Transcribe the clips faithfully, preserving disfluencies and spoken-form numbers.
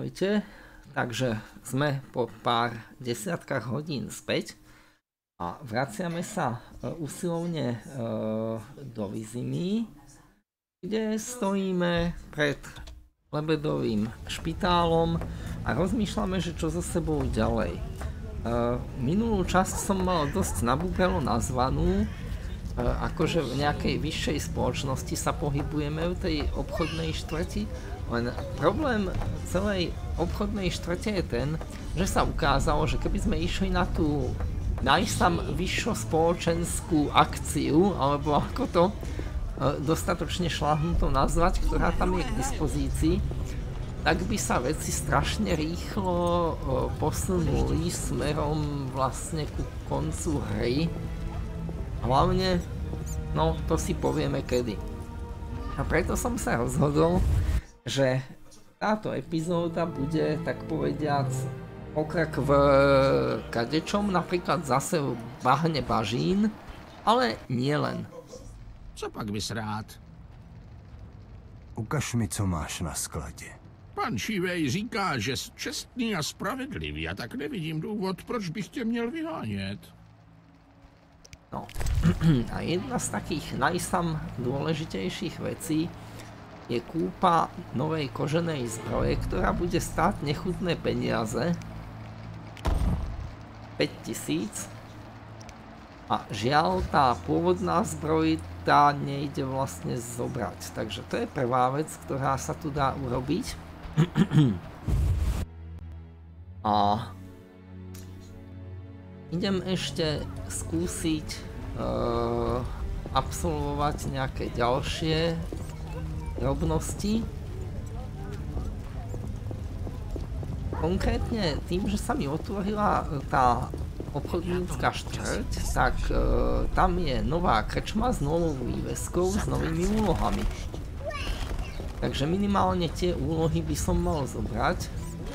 Ahojte, takže sme po pár desiatkách hodín späť a vraciame sa usilovne do Vizimy, kde stojíme pred lebedovým špitálom a rozmýšľame, že čo so sebou ďalej. Minulú časť som mal dosť nabúkalo nazvanú, akože v nejakej vyššej spoločnosti sa pohybujeme v tej obchodnej štvrti. Len problém celej obchodnej štvrte je ten, že sa ukázalo, že keby sme išli na tú najsam vyššo spoločenskú akciu, alebo ako to dostatočne šľahnuto nazvať, ktorá tam je k dispozícii, tak by sa veci strašne rýchlo posunuli smerom vlastne ku koncu hry. Hlavne, no to si povieme kedy. A preto som sa rozhodol, že táto epizóda bude, tak povediac, pokrak v kadečom, napríklad zase v bahne bažín, ale nie len. Co pak bys rád? Ukaž mi, co máš na skladě. Pan Šívej říká, že jsi čestný a spravedlivý, a tak nevidím důvod, proč bych tě měl vyhánět. No, a jedna z takých najsam dôležitejších vecí je kúpa novej koženej zbroje, ktorá bude stáť nechutné peniaze. päťtisíc. A žiaľ, tá pôvodná zbroj tá nejde vlastne zobrať. Takže to je prvá vec, ktorá sa tu dá urobiť. A idem ešte skúsiť uh, absolvovať nejaké ďalšie drobnosti. Konkrétne tým, že sa mi otvorila tá obchodnícka štvrť, tak uh, tam je nová krčma s novou výveskou, s novými úlohami. Takže minimálne tie úlohy by som mal zobrať.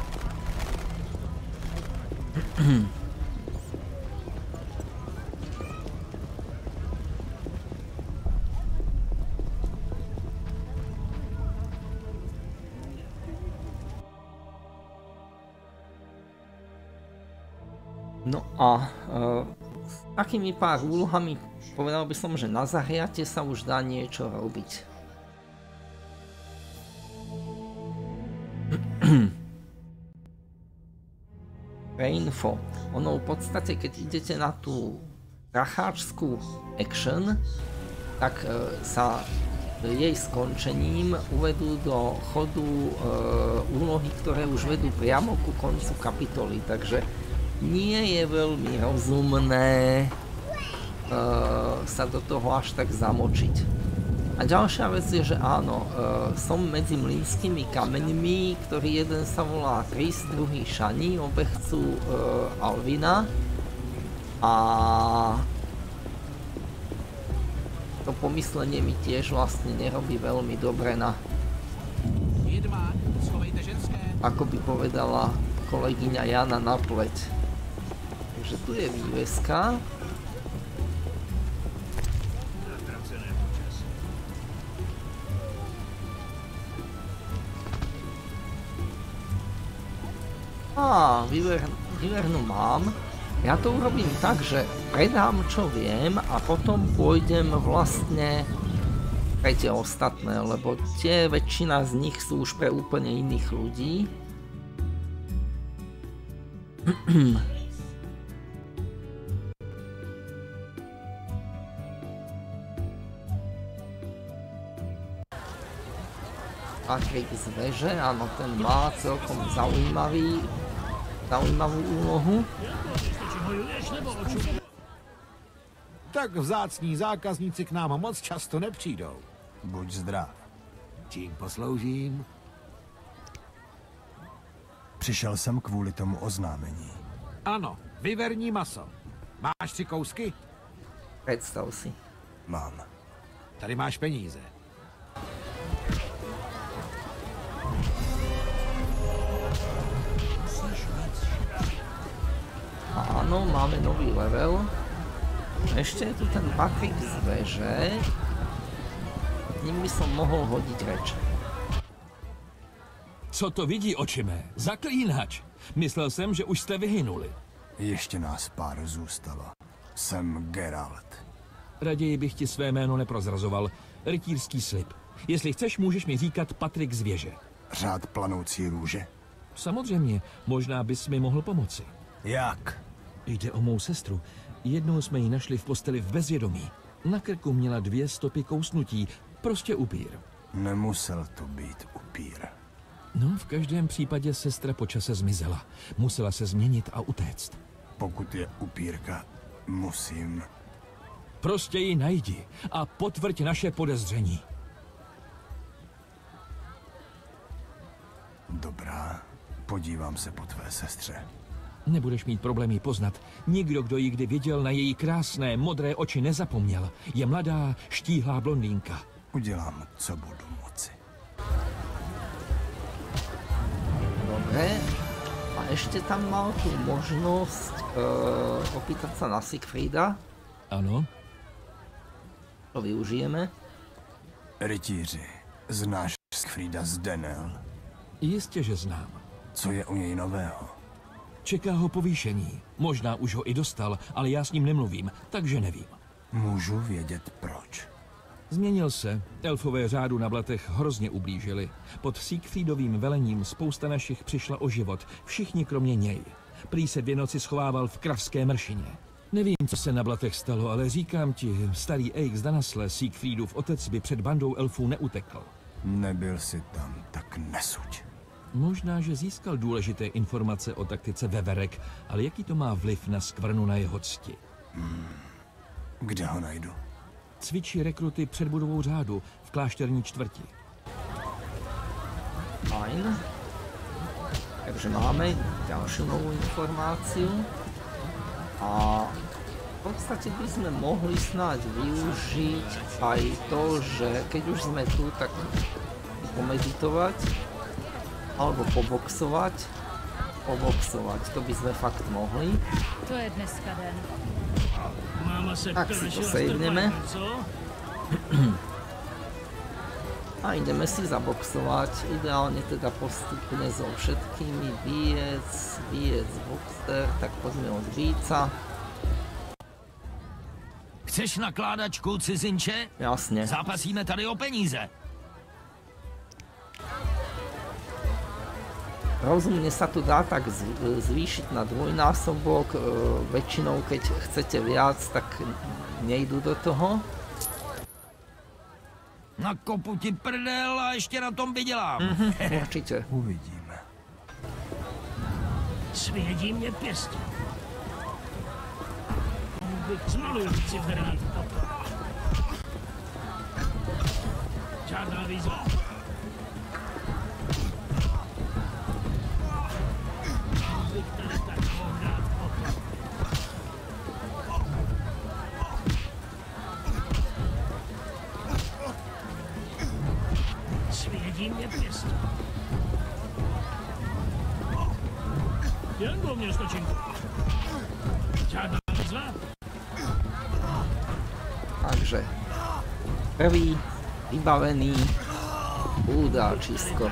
No a uh, s takými pár úlohami povedal by som, že na zahriate sa už dá niečo robiť. Pre info, ono v podstate, keď idete na tú pracháčskú action, tak uh, sa jej skončením uvedú do chodu uh, úlohy, ktoré už vedú priamo ku koncu kapitoly, takže nie je veľmi rozumné uh, sa do toho až tak zamočiť. A ďalšia vec je, že áno, uh, som medzi mlynskými kameňmi, ktorý jeden sa volá Tris, druhý Šani, obe chcú uh, Alvina. A to pomyslenie mi tiež vlastne nerobí veľmi dobre na, ako by povedala kolegyňa Jana, na pleť. Takže tu je výveska. Á, vývernú mám. Ja to urobím tak, že predám čo viem a potom pôjdem vlastne pre tie ostatné, lebo tie väčšina z nich sú už pre úplne iných ľudí. Patrik z veže, áno, ten má celkom zaujímavý, zaujímavú úlohu. Tak vzácní zákazníci k nám moc často nepřijdou. Buď zdrav. Čím posloužím? Přišel jsem kvůli tomu oznámení. Ano, vyverní maso. Máš tři kousky? Predstav si. Mám. Tady máš peníze. Áno, máme nový level. Ešte je tu ten Patrik z veže. Ním by som mohol hodiť reč. Co to vidí, oči mé? Zaklínač. Myslel jsem, že už jste vyhynuli. Ještě nás pár zůstalo. Jsem Geralt. Raději bych ti své jméno neprozrazoval. Rytířský slib. Jestli chceš, můžeš mi říkat Patrik z věže. Řád planoucí růže? Samozřejmě, možná bys mi mohl pomoci. Jak? Jde o mou sestru. Jednou jsme ji našli v posteli v bezvědomí. Na krku měla dvě stopy kousnutí. Prostě upír. Nemusel to být upír. No, v každém případě sestra po čase zmizela. Musela se změnit a utéct. Pokud je upírka, musím... Prostě ji najdi a potvrď naše podezření. Dobrá, podívám se po tvé sestře. Nebudeš mít problém ji poznat. Nikdo, kdo ji kdy viděl, na její krásné modré oči nezapomněl. Je mladá, štíhlá blondýnka. Udělám, co budu moci. Dobre. A ešte tam mal tú možnosť uh, opýtať sa na Siegfrieda. Ano? To využijeme. Rytíři, znáš Siegfrieda z Denel? Jistě, že znám. Co je u něj nového? Čeká ho povýšení. Možná už ho i dostal, ale já s ním nemluvím, takže nevím. Můžu vědět proč. Změnil se. Elfové řádu na Blatech hrozně ublížili. Pod Siegfriedovým velením spousta našich přišla o život. Všichni kromě něj. Prý se dvě noci schovával v kravské mršině. Nevím, co se na Blatech stalo, ale říkám ti, starý Eik z Danasle, Siegfriedův otec, by před bandou elfů neutekl. Nebyl jsi tam, tak nesuď. Možná, že získal důležité informace o taktice Veverek, ale jaký to má vliv na skvrnu na jeho cti? Hmm. Kde ho najdu? Cvičí rekruty před budovou řádu v klášterní čtvrti. Fajn. Takže máme ďalšiu novú informáciu. A v podstate by sme mohli snáď využiť aj to, že keď už sme tu, tak pomeditovať alebo poboxovať. Poboxovať, to by sme fakt mohli. To je dneska den. Tak si to saveneme. A ideme si zaboxovať, ideálne teda postupne so všetkými. Bijec, bijec, boxer, tak poďme od bíca. Chceš nakládačku, cizinče? Jasne. Zápasíme tady o peníze. Rozumne sa tu dá tak zvýšiť na dvojnásobok, väčšinou keď chcete viac, tak nejdu do toho. Nakopu ti prdel a ještě na tom vydělám. Mm-hmm, určitě. Uvidíme. Svědí mě pěstí. Zmaluju ciferní. Žádná výzva. Svědí mě pěstí. Jen do mě stočinku. Žádná výzva. Takže prvý vybavený údáčisko.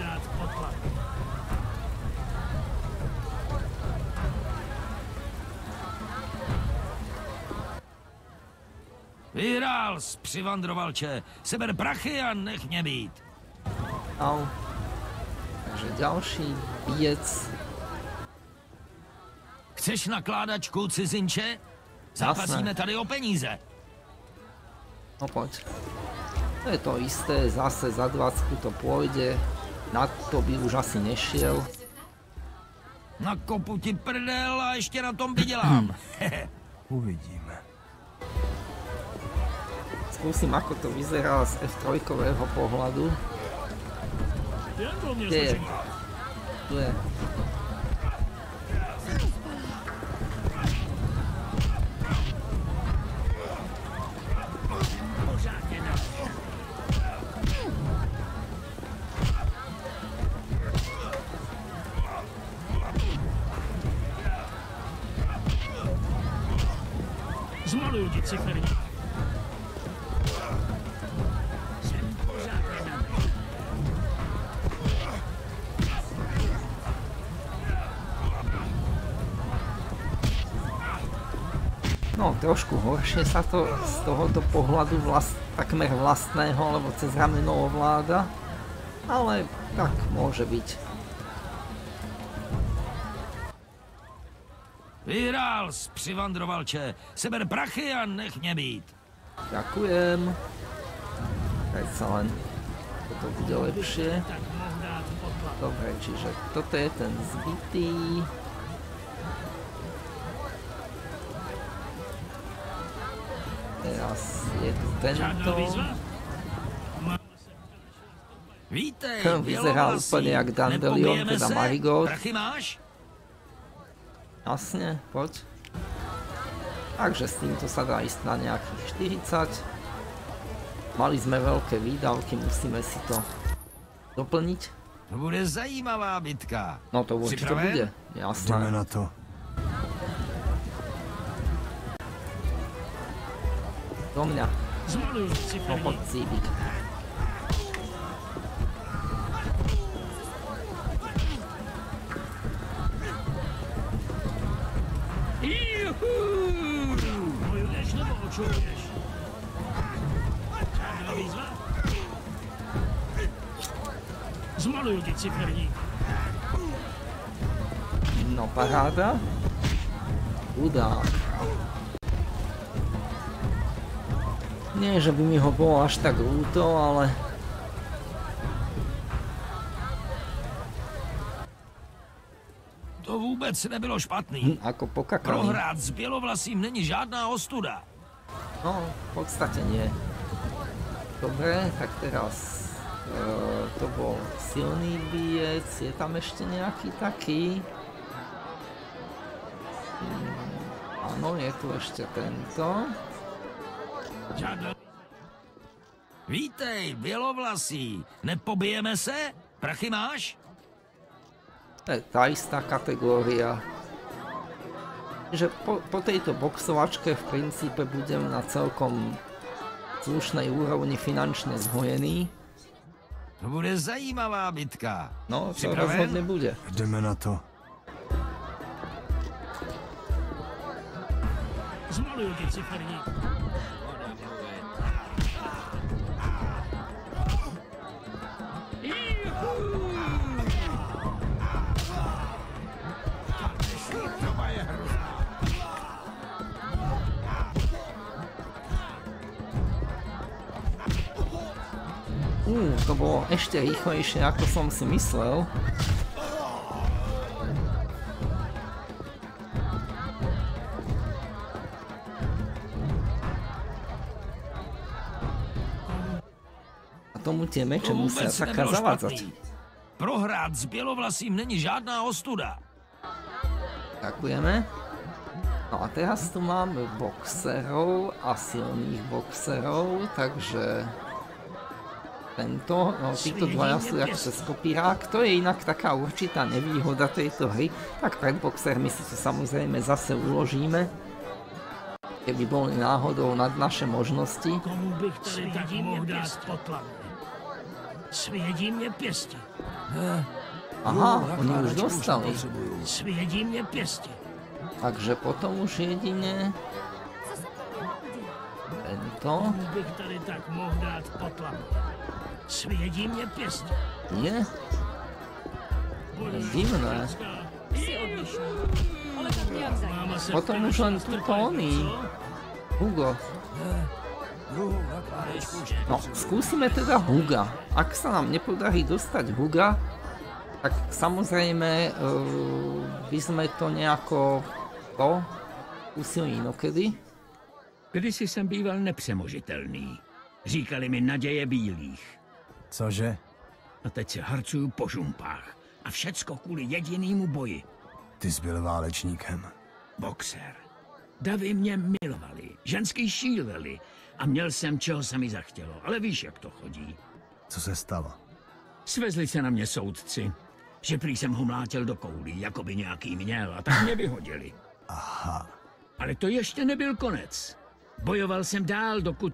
Vyhrál jsi, přivandrovalče. Seber prachy a nech mě být. Au. Takže ďalší bijec. Chceš nakládačku, cizinče? Zápasíme tady o peníze. No poď. To je to isté, zase za dvacku to pôjde. Na to by už asi nešiel. Nakopu ti prdel a ještě na tom vydělám. Uvidíme. Skúsim, ako to vyzerá z ef tri pohľadu. Kde je? Tu je. Zmaluju ti ciferní. No, trošku horšie sa to z tohoto pohľadu vlast, takmer vlastného, alebo cez rameno ovláda, ale tak môže byť. Vyhrál, přivandrovalče, seber prachy a nech mě být. Ďakujem. Predsa len toto bude lepšie. Dobre, čiže toto je ten zbytý. Teraz je tu tento. Vítej, Vyzerá úplne jak Dandelion, teda Marigold. Prachy máš? Jasne, poď. Takže s týmto sa dá ísť na nejakých štyridsať. Mali sme veľké výdavky, musíme si to doplniť. To bude zajímavá bitka. No to určite bude, jasné. Jdeme na to. Do mňa. Zmaluj si No poď, Cíbik. Bojuješ nebo očuješ? Žádná výzva? Zmaluju ti ciferník. No paráda. Chudák. Nie, že by mi ho bolo až tak ľúto, ale... To vůbec nebylo špatný. Hm, ako pokakaný. Prohrát s bělovlasím není žádná ostuda. No, v podstate nie. Dobre, tak teraz... E, to bol silný bijec. Je tam ešte nejaký taký? Hm, áno, je tu ešte tento. Žádná... Vítej, bělovlasí. Nepobijeme se? Prachy máš? To je tá istá kategória. Čiže po, po tejto boxovačke v princípe budem na celkom slušnej úrovni finančne zhojený. To bude zajímavá bitka. No, to Připraven? rozhodne bude. Jdeme na to. Zmaluju ti ciferník. Uh, to bolo ešte rýchlejšie, ako som si myslel. A tomu tie meče To musia vůbec taká nebylo zavádzať. špatný. Prohrát s bělovlasím není žádná ostuda. Ďakujeme. No a teraz tu máme boxerov a silných boxerov, takže... Tento, no títo dvaja sú jak cez kopírák, to je inak taká určitá nevýhoda tejto hry, tak pred boxermi si to samozrejme zase uložíme, keby boli náhodou nad naše možnosti. Komu bych tady tak mohl dát potlamu? Svědí mě pěstí. Aha, oni už dostali, Svědí mě pěstí. takže potom už jedine tento, Komu bych tady tak mohl dát potlamu? Svědí mě pěstí. je divné. Si odlišný. Ale tak nějak zajímavý. Máma se Potom ptá, už že len nás tu trpá, Tony. co? Hugo. No, skúsime teda Huga. Ak sa nám nepodarí dostať Huga, tak samozrejme uh, by sme to nejako to skúsili inokedy. Kdysi jsem býval nepřemožitelný. Říkali mi naděje bílých. Cože? A teď se harcuju po žumpách. A všecko kvůli jedinému boji. Ty jsi byl válečníkem. Boxer. Davy mě milovali, ženský šíleli a měl jsem, čeho se mi zachtělo. Ale víš, jak to chodí. Co se stalo? Svezli se na mě soudci, že prý jsem ho mlátil do koulí, jako by nějaký měl, a tak mě vyhodili. Aha. Ale to ještě nebyl konec. Bojoval jsem dál, dokud...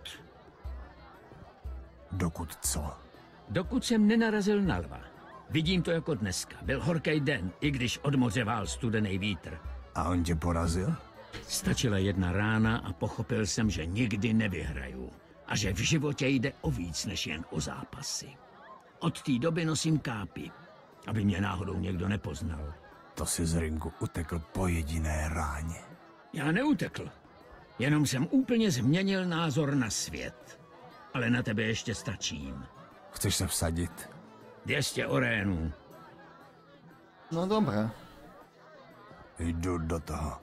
Dokud co? Dokud jsem nenarazil na lva. Vidím to jako dneska. Byl horký den, i když od moře vál studený vítr. A on tě porazil? Stačila jedna rána a pochopil jsem, že nikdy nevyhraju. A že v životě jde o víc než jen o zápasy. Od té doby nosím kápy, aby mě náhodou někdo nepoznal. To si z ringu utekl po jediné ráně. Já neutekl. Jenom jsem úplně změnil názor na svět. Ale na tebe ještě stačím. Chceš se vsadit? dvě stě orénů. No dobré. Jdu do toho.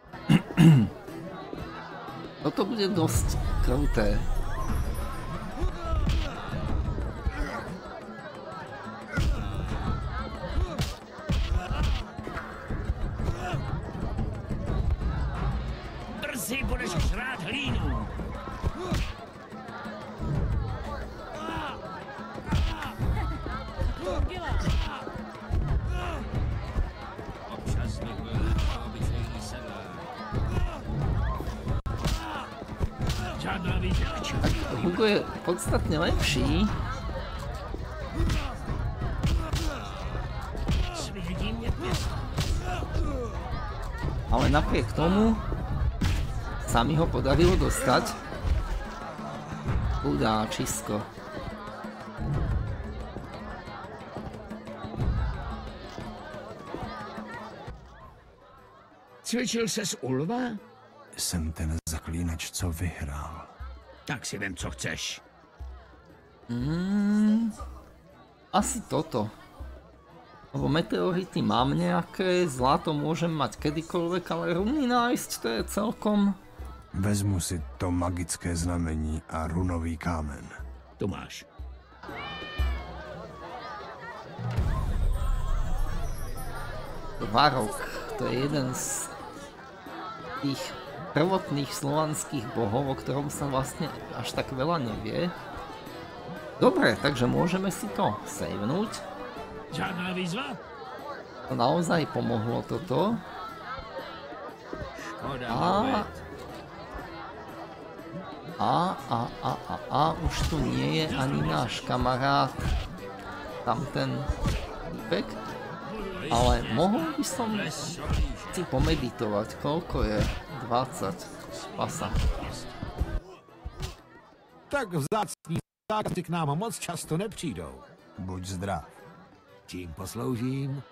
Toto bude dosť kruté. Brzy budeš žrát hlínu. Občas někdo obyčejný sedá. Žádná výdělčka. Tak Hugo je podstatne lepší. Svědí mě pěst. Ale napriek tomu sa mi ho podarilo dostať. Chudáčisko. Cvičil ses u lva? Jsem ten zaklínač, co vyhrál. Tak si vem, co chceš. Mm, asi toto. Lebo meteority mám nejaké, zlato môžem mať kedykoľvek, ale runy nájsť, to je celkom... Vezmu si to magické znamení a runový kámen. Tu máš. Varok, to je jeden z tých prvotných slovanských bohov, o ktorom sa vlastne až tak veľa nevie. Dobre, takže môžeme si to savenúť. Žádná výzva? To naozaj pomohlo toto. Škoda, A... A, a, a, a, a, už tu nie je ani náš kamarát, tamten týpek. Ale mohol by som si pomeditovať, koľko je? dvadsať. Pasa. Tak vzácní zákazníci k nám moc často nepřijdou. Buď zdrav. Čím posloužím?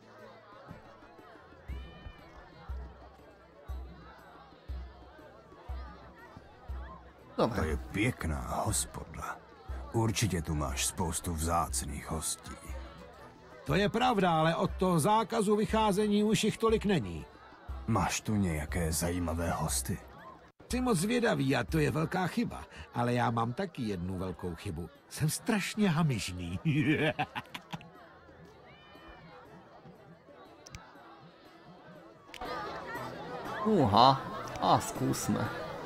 Dobre. To je pěkná hospoda. Určitě tu máš spoustu vzácných hostí. To je pravda, ale od toho zákazu vycházení už jich tolik není. Máš tu nějaké zajímavé hosty? Jsi moc zvědavý a to je velká chyba. Ale já mám taky jednu velkou chybu. Jsem strašně hamižný. Uha, a skúsme.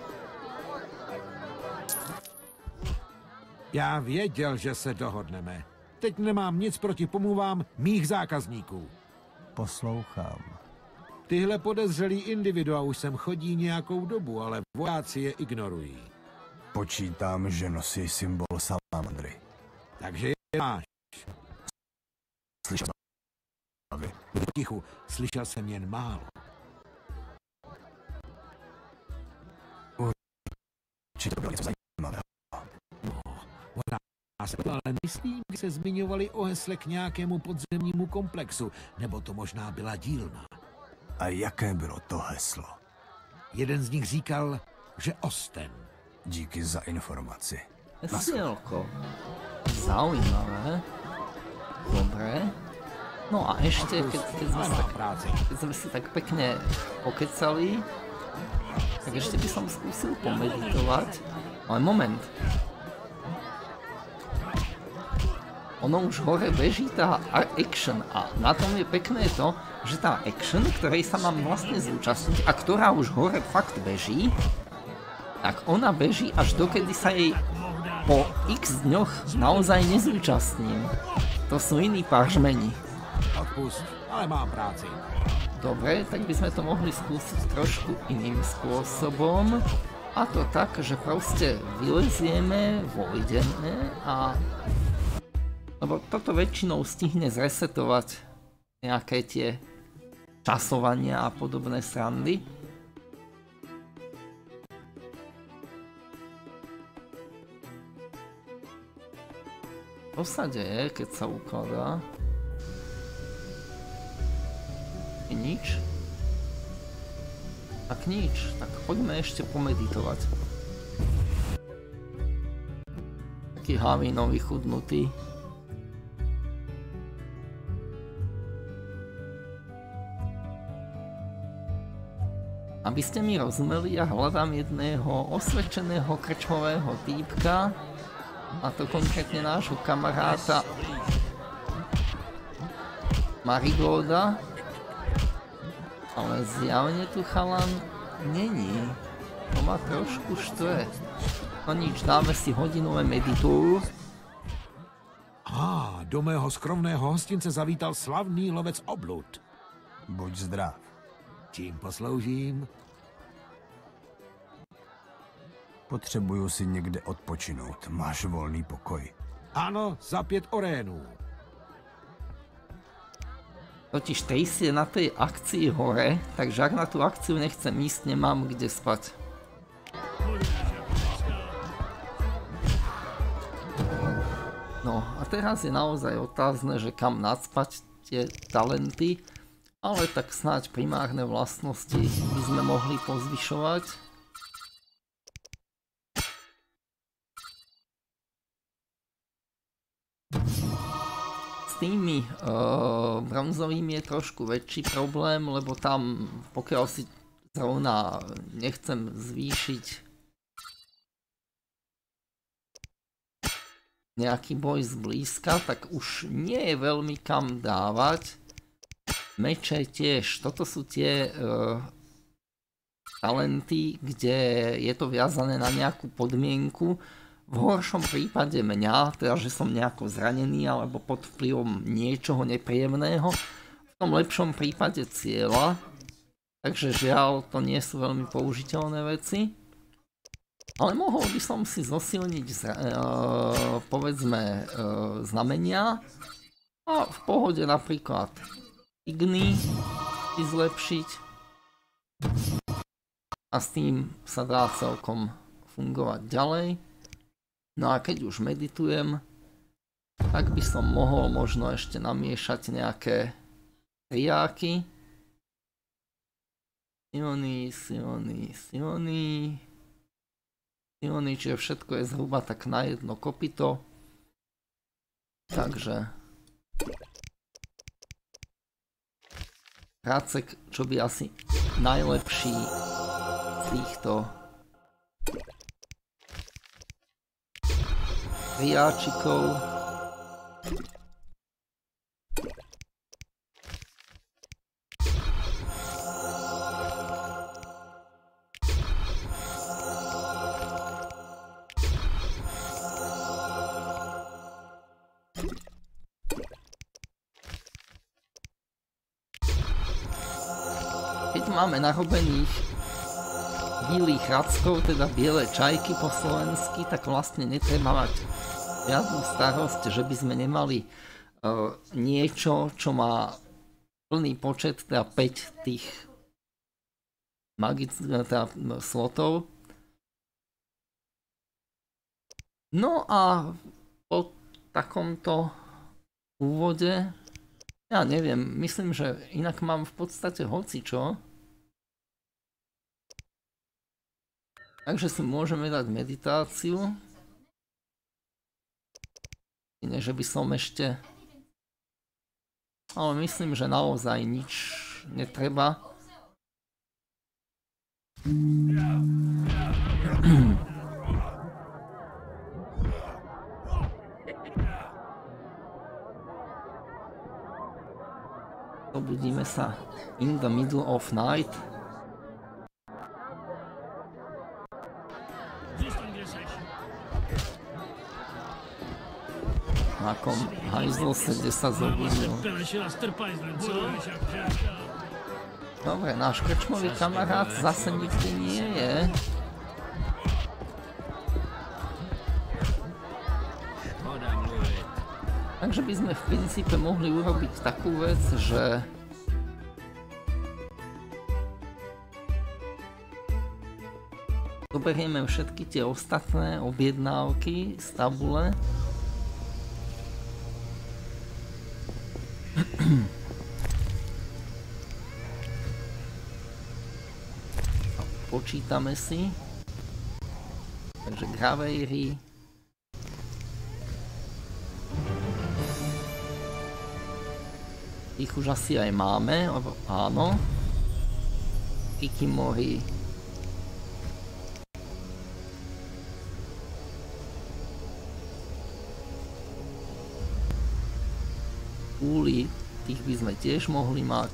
Já věděl, že se dohodneme. Teď nemám nic proti pomluvám mých zákazníků. Poslouchám. Tyhle podezřelý individua už sem chodí nějakou dobu, ale vojáci je ignorují. Počítám, že nosí symbol salamandry. Takže je máš. Slyšel Budu tichu, slyšel jsem jen málo. Určitě to bylo něco zajímavého. Ale myslím, že se zmiňovali o hesle k nějakému podzemnímu komplexu, nebo to možná byla dílna. A jaké bylo to heslo? Jeden z nich říkal, že Osten. Díky za informaci. Hesielko. Zaujímavé. Dobre. No a ešte, keď, keď, sme tak, keď sme si tak pekne pokecali, tak ešte by som skúsil pomeditovať. Ale moment. Ono už hore beží tá action a na tom je pekné to, že tá action, ktorej sa mám vlastne zúčastniť a ktorá už hore fakt beží, tak ona beží až dokedy sa jej po x dňoch naozaj nezúčastním. To sú iní paržmeni. Odpust, ale mám práci. Dobre, tak by sme to mohli skúsiť trošku iným spôsobom. A to tak, že proste vylezieme, vojdeme a... Lebo toto väčšinou stihne zresetovať nejaké tie časovania a podobné srandy. Čo sa deje, keď sa ukladá? Je nič? Tak nič, tak poďme ešte pomeditovať. Taký havíno vychudnutý. Aby ste mi rozumeli, ja hľadám jedného osvedčeného krčmového týpka, a to konkrétne nášho kamaráta Marigolda, ale zjavne tu chalan není. To ma trošku štve. No nič, dáme si hodinové meditúru. Á, do mého skromného hostince zavítal slavný lovec oblud. Buď zdrav. Čím posloužím? Potřebuju si někde odpočinout. Máš volný pokoj? Ano, za pět orénů. Totiž Tracy je na tej akcii hore, takže ak na tú akciu nechcem ísť, nemám kde spať. No a teraz je naozaj otázne, že kam nacpať tie talenty, ale tak snáď primárne vlastnosti by sme mohli pozvyšovať. S tými uh, bronzovými je trošku väčší problém, lebo tam, pokiaľ si zrovna nechcem zvýšiť nejaký boj zblízka, tak už nie je veľmi kam dávať. Meče tiež, toto sú tie uh, talenty, kde je to viazané na nejakú podmienku. V horšom prípade mňa, teda že som nejako zranený alebo pod vplyvom niečoho nepríjemného, v tom lepšom prípade cieľa, takže žiaľ to nie sú veľmi použiteľné veci. Ale mohol by som si zosilniť uh, povedzme uh, znamenia a v pohode napríklad igny si zlepšiť a s tým sa dá celkom fungovať ďalej. No a keď už meditujem, tak by som mohol možno ešte namiešať nejaké triáky. Siony, siony, siony. Siony, čiže všetko je zhruba tak na jedno kopyto. Takže Racek, čo by asi najlepší z týchto triáčikov. Keď máme narobených bílých rackov, teda biele čajky po slovensky, tak vlastne netreba mať žiadnu starosť, že by sme nemali uh, niečo, čo má plný počet, teda päť tých magických teda slotov. No a po takomto úvode, ja neviem, myslím, že inak mám v podstate hocičo. Takže si môžeme dať meditáciu. Nie, že by som ešte... Ale myslím, že naozaj nič netreba. Zobudíme sa in the middle of night. Na kom hajzlo sa, kde sa zobudil. Dobre, náš krčmový kamarát zase nikdy nie je. Takže by sme v princípe mohli urobiť takú vec, že zoberieme všetky tie ostatné objednávky z tabule Počítame si. Takže Graveyry. Ich už asi aj máme, lebo áno. Kikimori. Úly, tých by sme tiež mohli mať.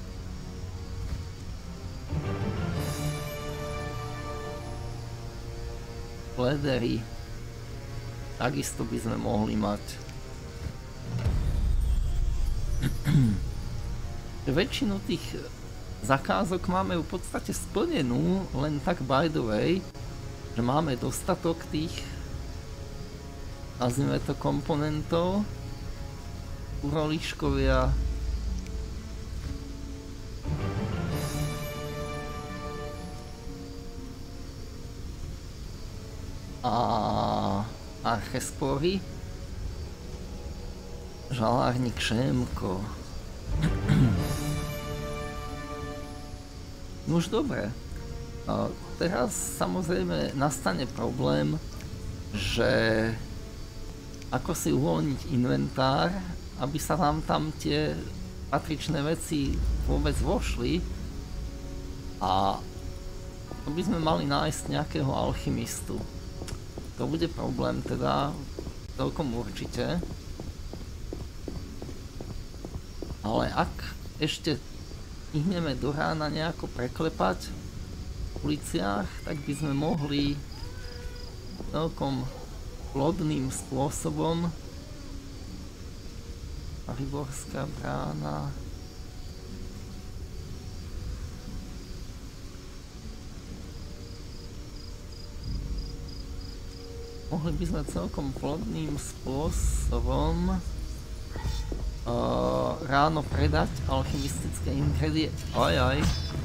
Ledery. Takisto by sme mohli mať. Väčšinu tých zakázok máme v podstate splnenú, len tak by the way, že máme dostatok tých, nazvime to, komponentov. Urolíškovia. A archespory. Žalárnik Šémko. No už dobre. A teraz samozrejme nastane problém, že ako si uvoľniť inventár, aby sa nám tam tie patričné veci vôbec vošli. A to by sme mali nájsť nejakého alchymistu. To bude problém teda, celkom určite. Ale ak ešte stihneme do rána nejako preklepať v uliciach, tak by sme mohli celkom plodným spôsobom. Mariborská brána. Mohli by sme celkom plodným spôsobom uh, ráno predať alchymistické ingrediencie. Aj, aj.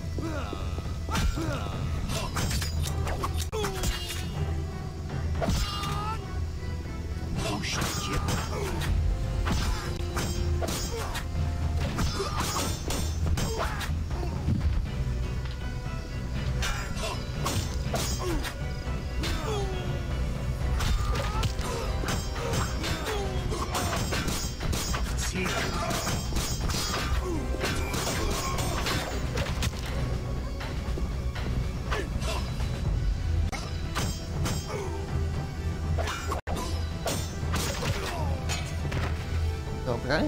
Dobre.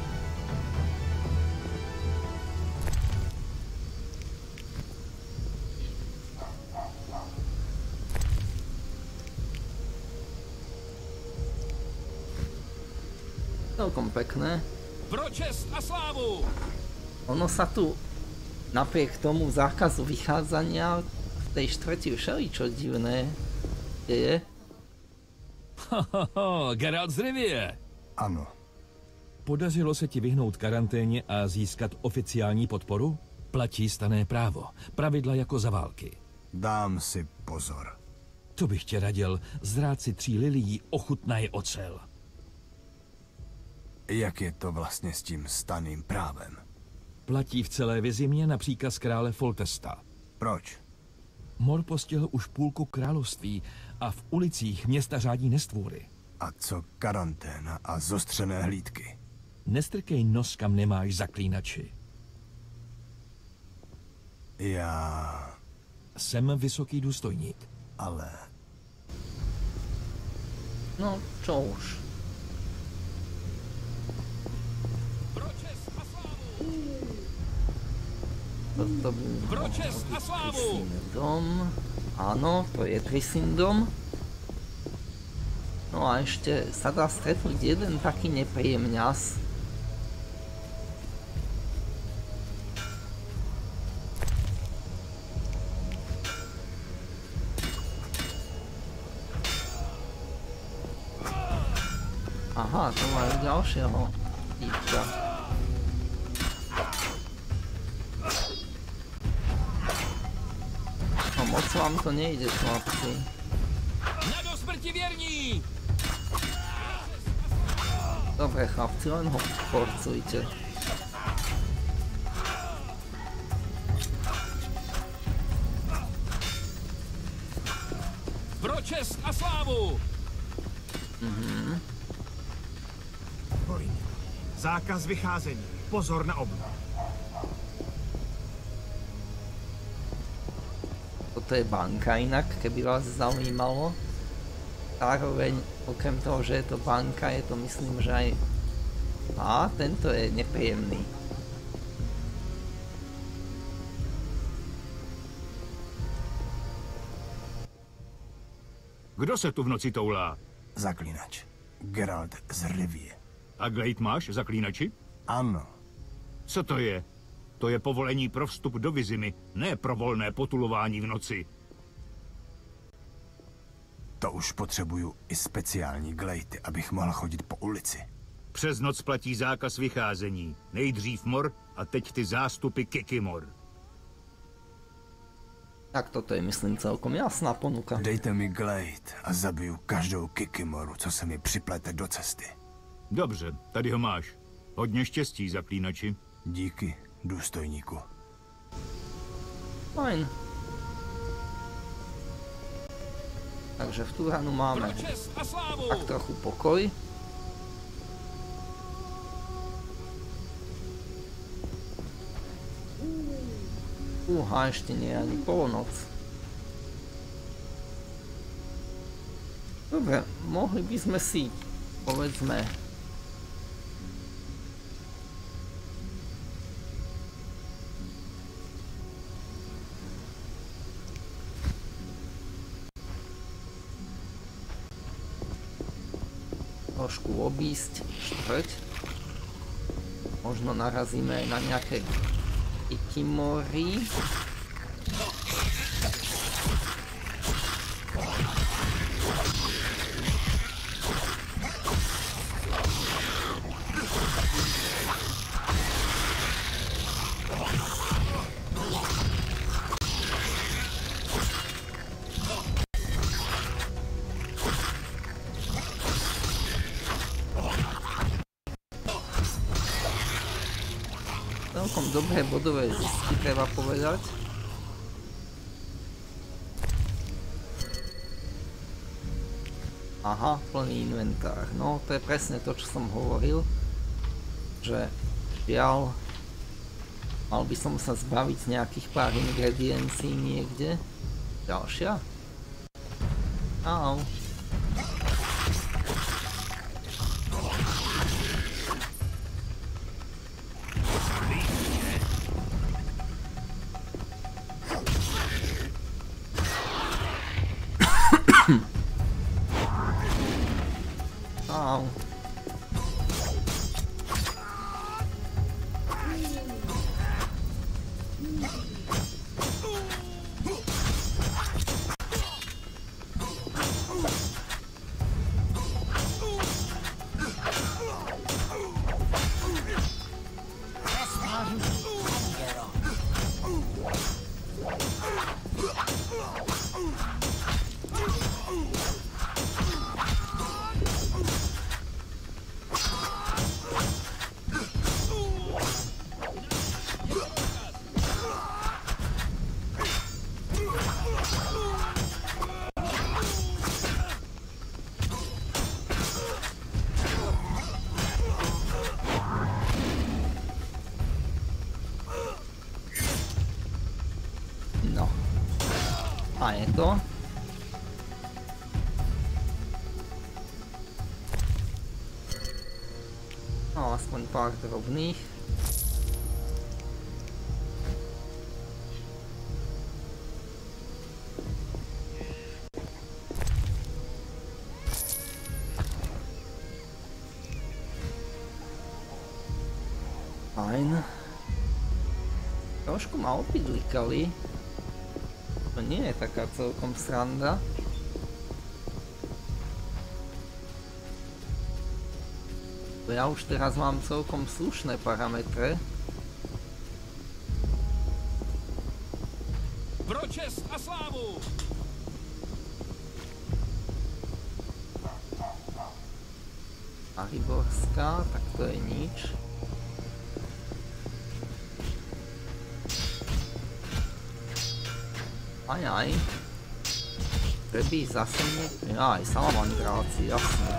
Celkom pekné. Pro čest a slávu! Ono sa tu napriek tomu zákazu vychádzania v tej štvrti všeličo divné deje. Hahaha, Geralt z Rivie! Ano. Podařilo se ti vyhnout karanténě a získat oficiální podporu? Platí stanné právo. Pravidla jako za války. Dám si pozor. To bych tě radil. Zrát si tří lilií ochutnaj ocel. Jak je to vlastně s tím stanným právem? Platí v celé Vizimě na příkaz krále Foltesta. Proč? Mor postihl už půlku království a v ulicích města řádí nestvůry. A co karanténa a zostřené hlídky? Nestrkej nos, kam nemáš, zaklínači. Já... Jsem vysoký důstojník. Ale... No, čo už. Toto by Pro čest a slávu! Dom. Áno, to je Trisindom. No a ešte sa dá stretnúť jeden taký nepríjemňas. Aha, to majú ďalšieho týpka. No moc vám to nejde, chlapci. Na do smrti věrní! Dobre, chlapci, len ho porcujte. Pro čest a slávu! Mhm. Zákaz vycházení. Pozor na oblohu. Toto je banka inak, keby vás zaujímalo. Zároveň, okrem toho, že je to banka, je to myslím, že aj... Á, tento je nepríjemný. Kdo se tu v noci toulá? Zaklínač. Geralt z Rivie. A Glade máš, zaklínači? Ano. Co to je? To je povolení pro vstup do Vizimy, ne pro volné potulování v noci. To už potřebuju i speciální glejty, abych mohl chodit po ulici. Přes noc platí zákaz vycházení. Nejdřív mor a teď ty zástupy Kikimor. Tak toto je, myslím, celkom jasná ponuka. Dejte mi glejt a zabiju každou Kikimoru, co se mi připlete do cesty. Dobře, tady ho máš. Hodně štěstí, zaklínači. Díky, důstojníku. Fajn. Takže v Turanu máme tak trochu pokoj. Uha, ešte nie je ani polonoc. Dobre, mohli by sme si, povedzme, trošku obísť štvrť. Možno narazíme na nejaké Kikimory. Celkom dobré bodové zisky, treba povedať. Aha, plný inventár. No, to je presne to, čo som hovoril. Že žiaľ, mal by som sa zbaviť nejakých pár ingrediencií niekde. Ďalšia? Au. Au. A je to. No, aspoň pár drobných. Fajn. Trošku ma opidlikali. To nie je taká celkom sranda. Ja už teraz mám celkom slušné parametre. Pro čest a slávu! Mariborská, tak to je nič. Aj, aj. Že by zase nie... Aj, salamandráci, jasne.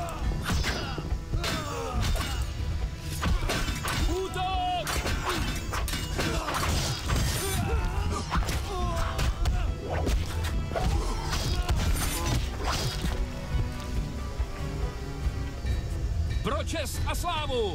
Pro čest a slávu!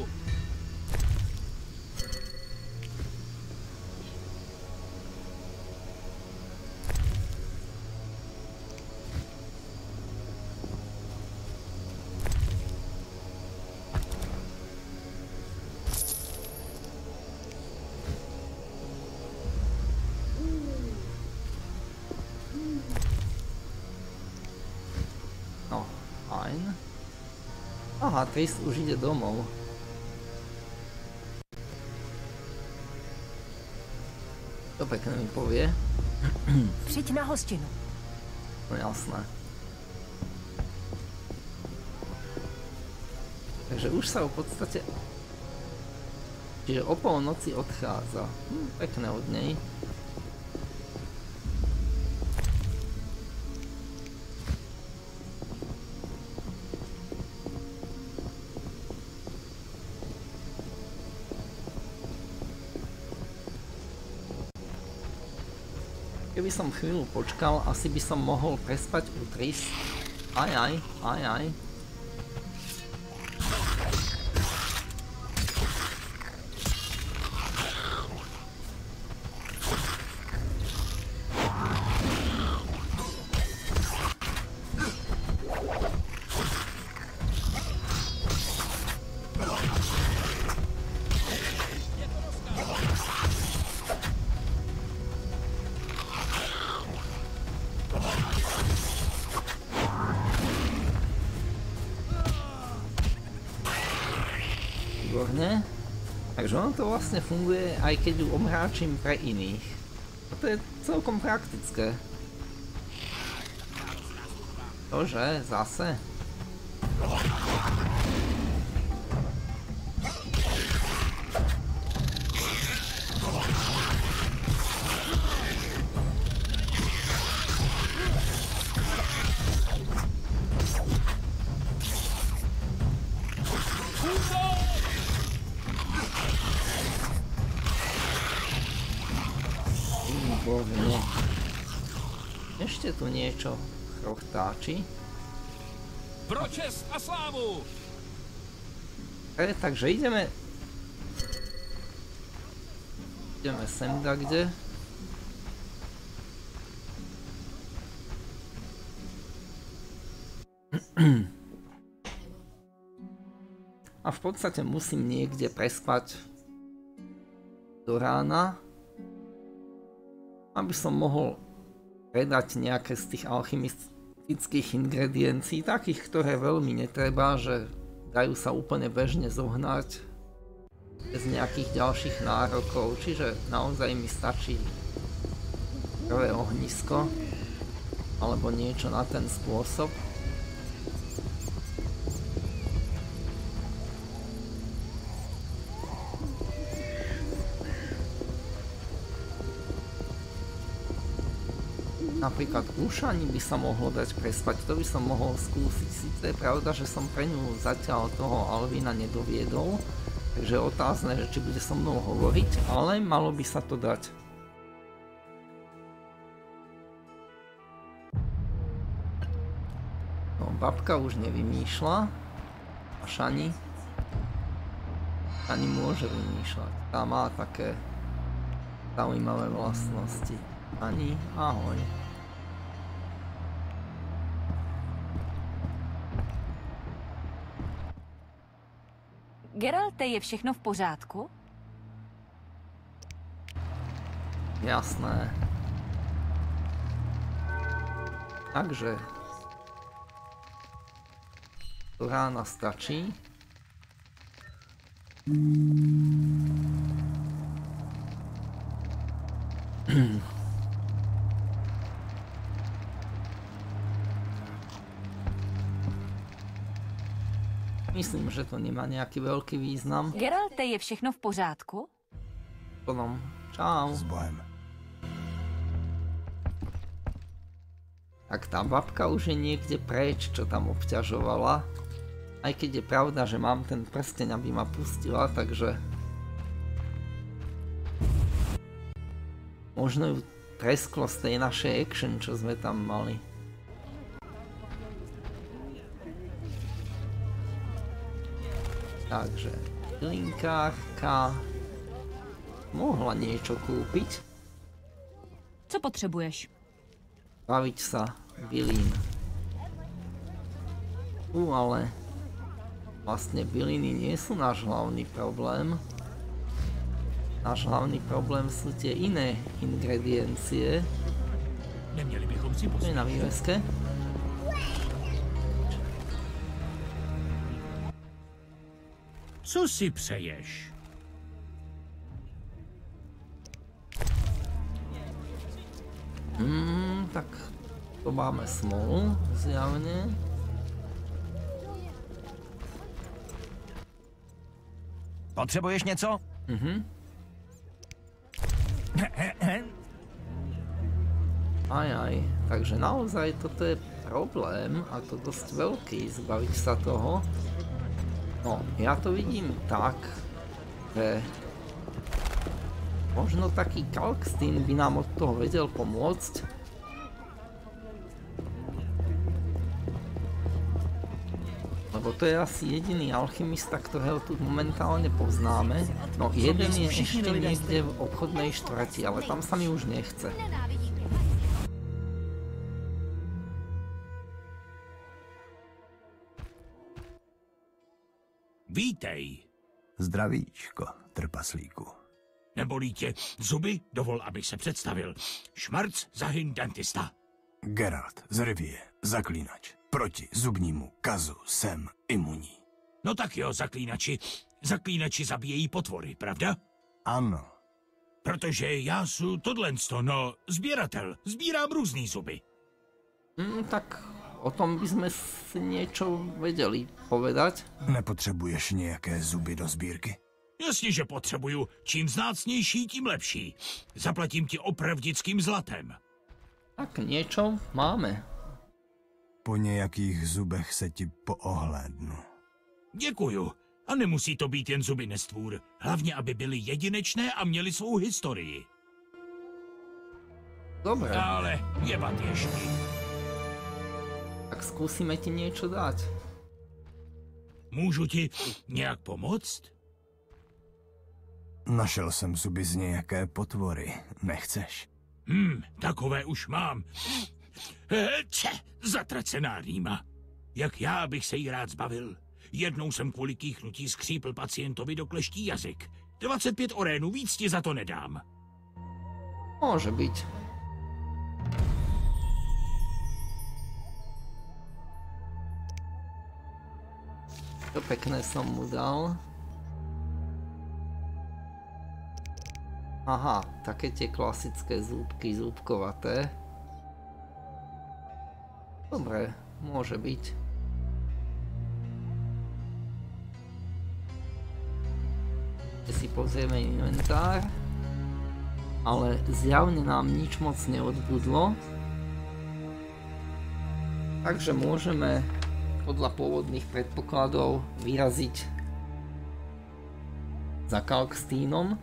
Aha, Tris už ide domov. To pekne mi povie. Přijď na hostinu. No jasné. Takže už sa v podstate... Čiže o polnoci odchádza. Hm, pekné od nej. Keby som chvíľu počkal, asi by som mohol prespať u Tris. Aj, aj, aj, aj. Takže ono to vlastne funguje, aj keď ju omráčim pre iných. A to je celkom praktické. Tože, zase? Ešte tu niečo chrochtáči. Pro čest a slávu! E, takže ideme... Ideme sem kde. A v podstate musím niekde prespať do rána, aby som mohol predať nejaké z tých alchymistických ingrediencií, takých, ktoré veľmi netreba, že dajú sa úplne bežne zohnať bez nejakých ďalších nárokov, čiže naozaj mi stačí prvé ohnisko alebo niečo na ten spôsob. Napríklad ušani by sa mohlo dať prespať, to by som mohol skúsiť. Sice je pravda, že som pre ňu zatiaľ toho Alvina nedoviedol, takže je otázne, že či bude so mnou hovoriť, ale malo by sa to dať. No, babka už nevymýšľa. A Šani? Šani môže vymýšľať. Tá má také zaujímavé vlastnosti. Šani, ahoj. Geralte, je všechno v pořádku? Jasné. Takže do rána stačí. Myslím, že to nemá nejaký veľký význam. Geralte, je všechno v pořádku? Potom, čau. S bohem. Tak tá babka už je niekde preč, čo tam obťažovala. Aj keď je pravda, že mám ten prsteň, aby ma pustila, takže... Možno ju tresklo z tej našej action, čo sme tam mali. Takže... Bylinkárka... Mohla niečo kúpiť. Co potřebuješ? Baviť sa bylín. U, ale vlastne byliny nie sú náš hlavný problém. Náš hlavný problém sú tie iné ingrediencie. Neměli bychom si To je na výveske. Co si přeješ? Hmm, tak to máme smolu, zjavne. Potřebuješ něco? Mhm. Aj, aj. Takže naozaj toto je problém, a to dosť veľký, zbaviť sa toho. No, ja to vidím tak, že možno taký Kalkstein by nám od toho vedel pomôcť. Lebo to je asi jediný alchymista, ktorého tu momentálne poznáme. No, jeden je ešte niekde v obchodnej štvrti, ale tam sa mi už nechce. Vítej. Zdravíčko, trpaslíku. Nebolí tě zuby? Dovol, abych se představil. Šmarc, Zahyn, dentista. Geralt z Rivie, zaklínač. Proti zubnímu kazu jsem imunní. No tak jo, zaklínači. Zaklínači zabíjejí potvory, pravda? Ano. Protože já jsem tohlensto, no, sběratel. Sbírám různý zuby. Mm, tak o tom by sme si niečo vedeli povedať. Nepotřebuješ nějaké zuby do sbírky? Jasně, že potřebuju. Čím vzácnější, tím lepší. Zaplatím ti opravdickým zlatem. Tak niečo máme. Po nějakých zubech se ti poohlédnu. Děkuju. A nemusí to být jen zuby nestvůr. Hlavně, aby byly jedinečné a měly svou historii. Dobre. Ale jebat ještě. Tak skúsime ti niečo dať. Můžu ti nějak pomoct? Našel jsem zuby z nějaké potvory. Nechceš? Hm, takové už mám. Če, zatracená rýma. Jak já bych se jí rád zbavil. Jednou jsem kvůli kýchnutí skřípl pacientovi do kleští jazyk. dvacet pět orénů, víc ti za to nedám. Môže byť. To pekné som mu dal. Aha, také tie klasické zúbky, zúbkovaté. Dobre, môže byť. Si pozrieme inventár. Ale zjavne nám nič moc neodbudlo. Takže môžeme podľa pôvodných predpokladov vyraziť za Kalksteinom.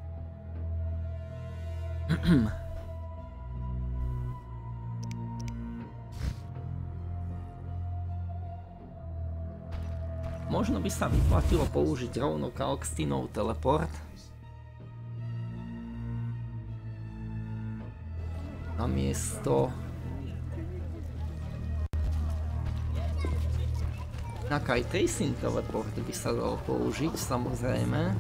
Možno by sa vyplatilo použiť rovno Kalksteinov teleport. Namiesto... Inak aj Tracing teleport by sa dal použiť, samozrejme.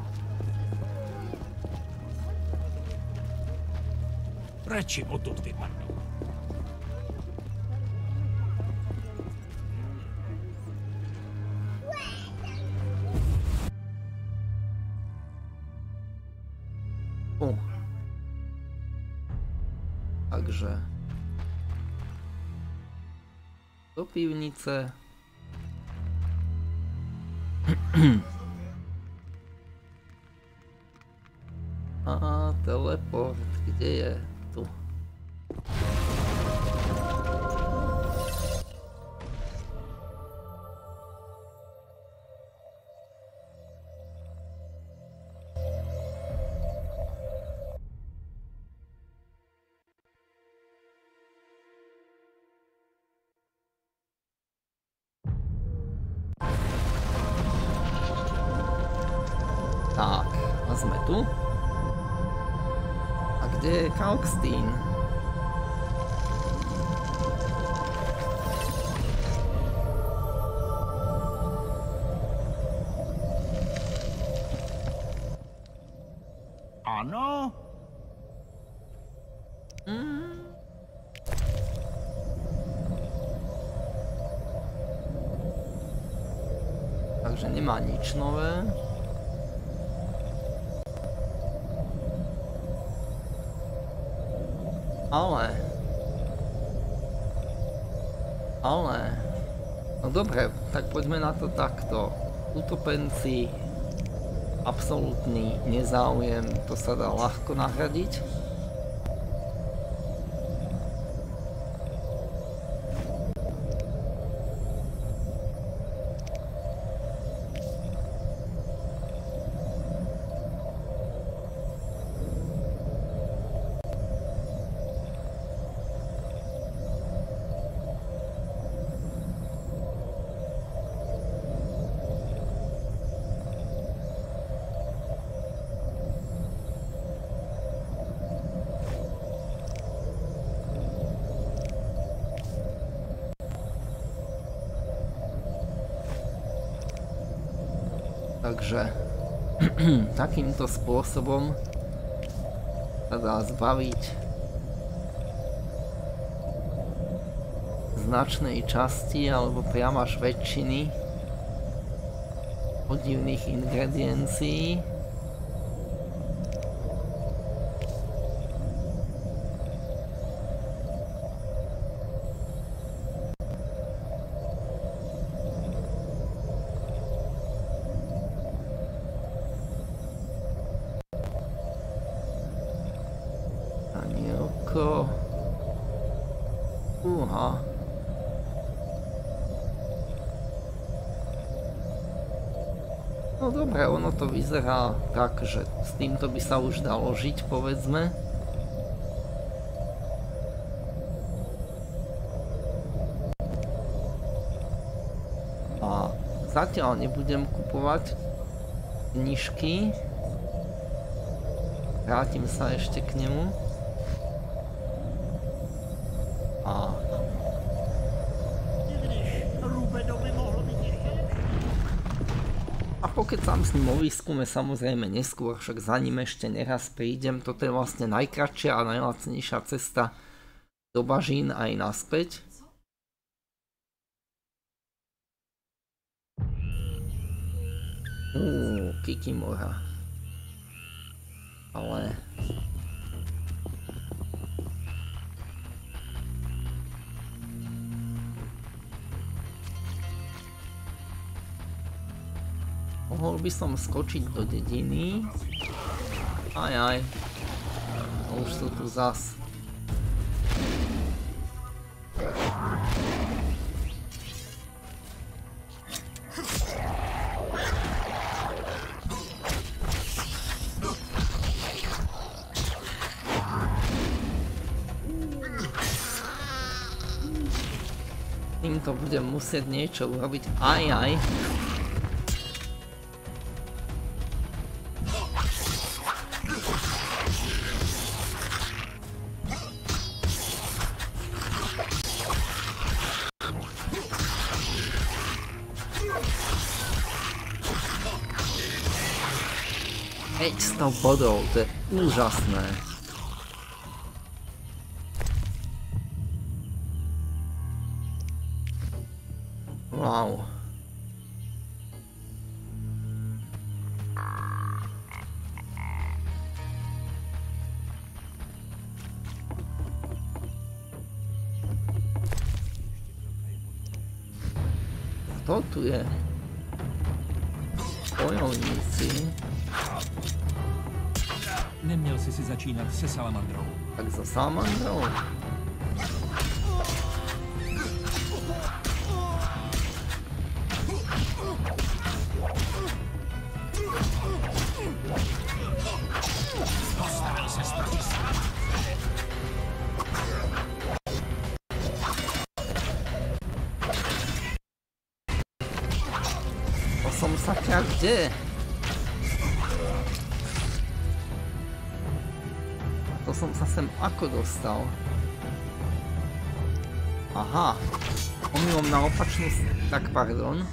Radši odtud vypadnu. Uh. Takže do pivnice. A teleport, kde je? Tu. sme tu. A kde je Kalkstein? Ano? Hmm. Takže nemá nič nové. Ale... Ale... No dobre, tak poďme na to takto. Utopenci, absolútny nezáujem, to sa dá ľahko nahradiť. Takže takýmto spôsobom sa dá zbaviť značnej časti alebo priam až väčšiny podivných ingrediencií. Uha. No dobre, ono to vyzerá tak, že s týmto by sa už dalo žiť, povedzme. A zatiaľ nebudem kupovať knižky. Vrátim sa ešte k nemu. A... A pokecám s ním o výskume samozrejme neskôr, však za ním ešte neraz prídem. Toto je vlastne najkratšia a najlacnejšia cesta do bažín aj naspäť. Uuu, Kikimora. Ale... Mohol by som skočiť do dediny. Aj aj. Už sú tu zas. Týmto budem musieť niečo urobiť. Aj aj. päťsto bodov, to je úžasné. Wow. Kto tu je? Bojovníci. Neměl jsi si začínat se salamandrou. Tak za salamandrou? Postavil se proti salamandře. To som sakra kde? som sa sem ako dostal? Aha. Omylom na opačnú... Tak, pardon.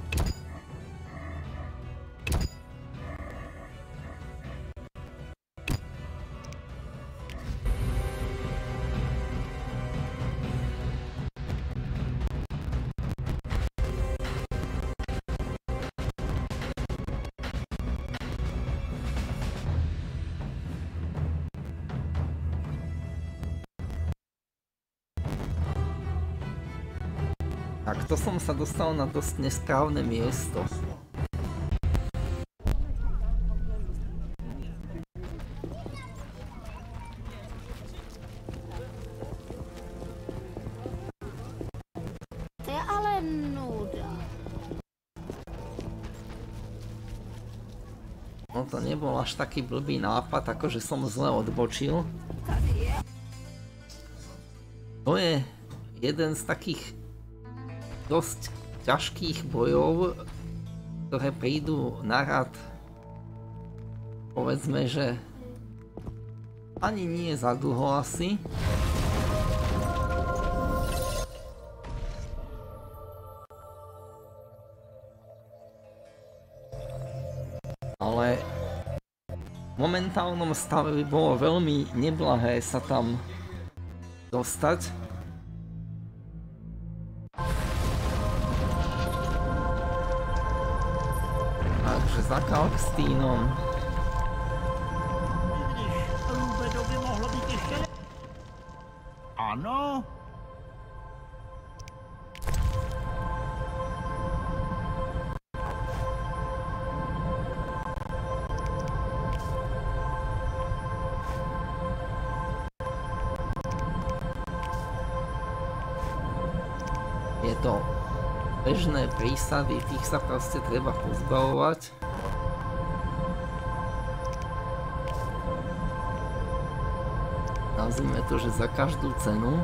Tak to som sa dostal na dosť nesprávne miesto. To je ale nuda. No to nebol až taký blbý nápad, akože som zle odbočil. To je jeden z takých dosť ťažkých bojov, ktoré prídu na rad, povedzme, že ani nie za dlho asi. Ale v momentálnom stave by bolo veľmi neblahé sa tam dostať. Takže za Kalkstínom. Rúbedovi mohlo byť ešte... Ano? Je to bežné prísady, tých sa proste treba pozbavovať. Nazvime to, že za každú cenu.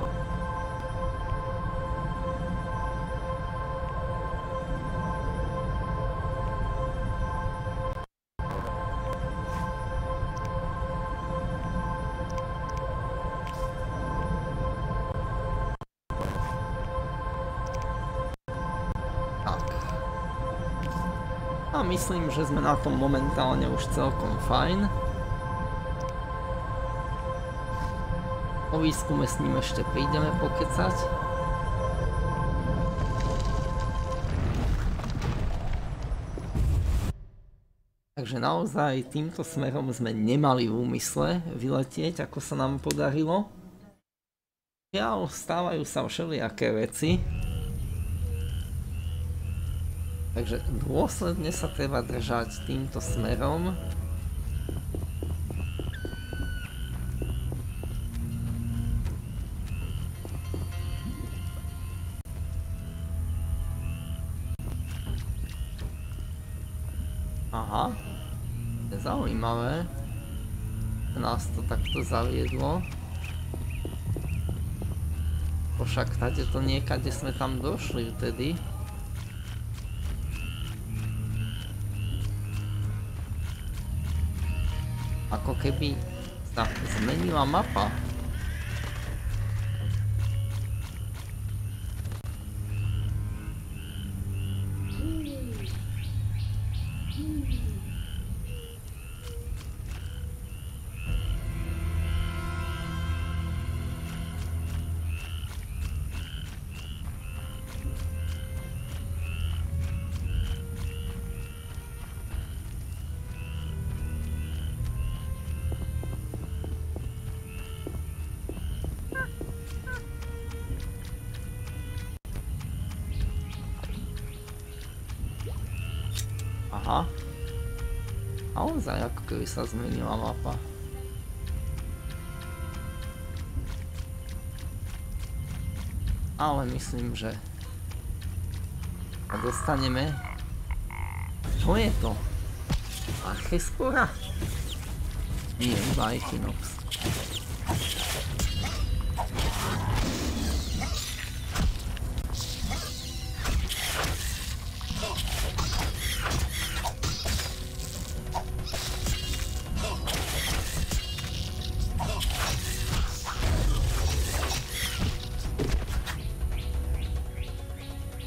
A myslím, že sme na tom momentálne už celkom fajn. O výskume s ním ešte prídeme pokecať. Takže naozaj týmto smerom sme nemali v úmysle vyletieť, ako sa nám podarilo. Žiaľ, stávajú sa všelijaké veci. Takže dôsledne sa treba držať týmto smerom. Aha, to je zaujímavé. Nás to takto zaviedlo. Však tady to niekade sme tam došli vtedy. Ako keby sa zmenila mapa. Aha. Naozaj, ako keby sa zmenila mapa. Ale myslím, že sa dostaneme. Čo je to? Archespora? Nie, iba Equinox.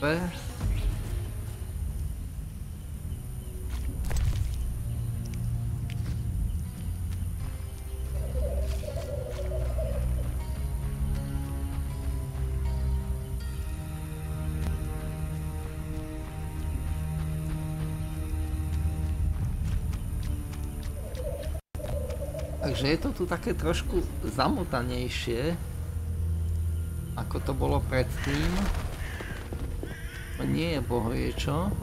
Takže je to tu také trošku zamotanejšie, ako to bolo predtým. To nie je bohviečo.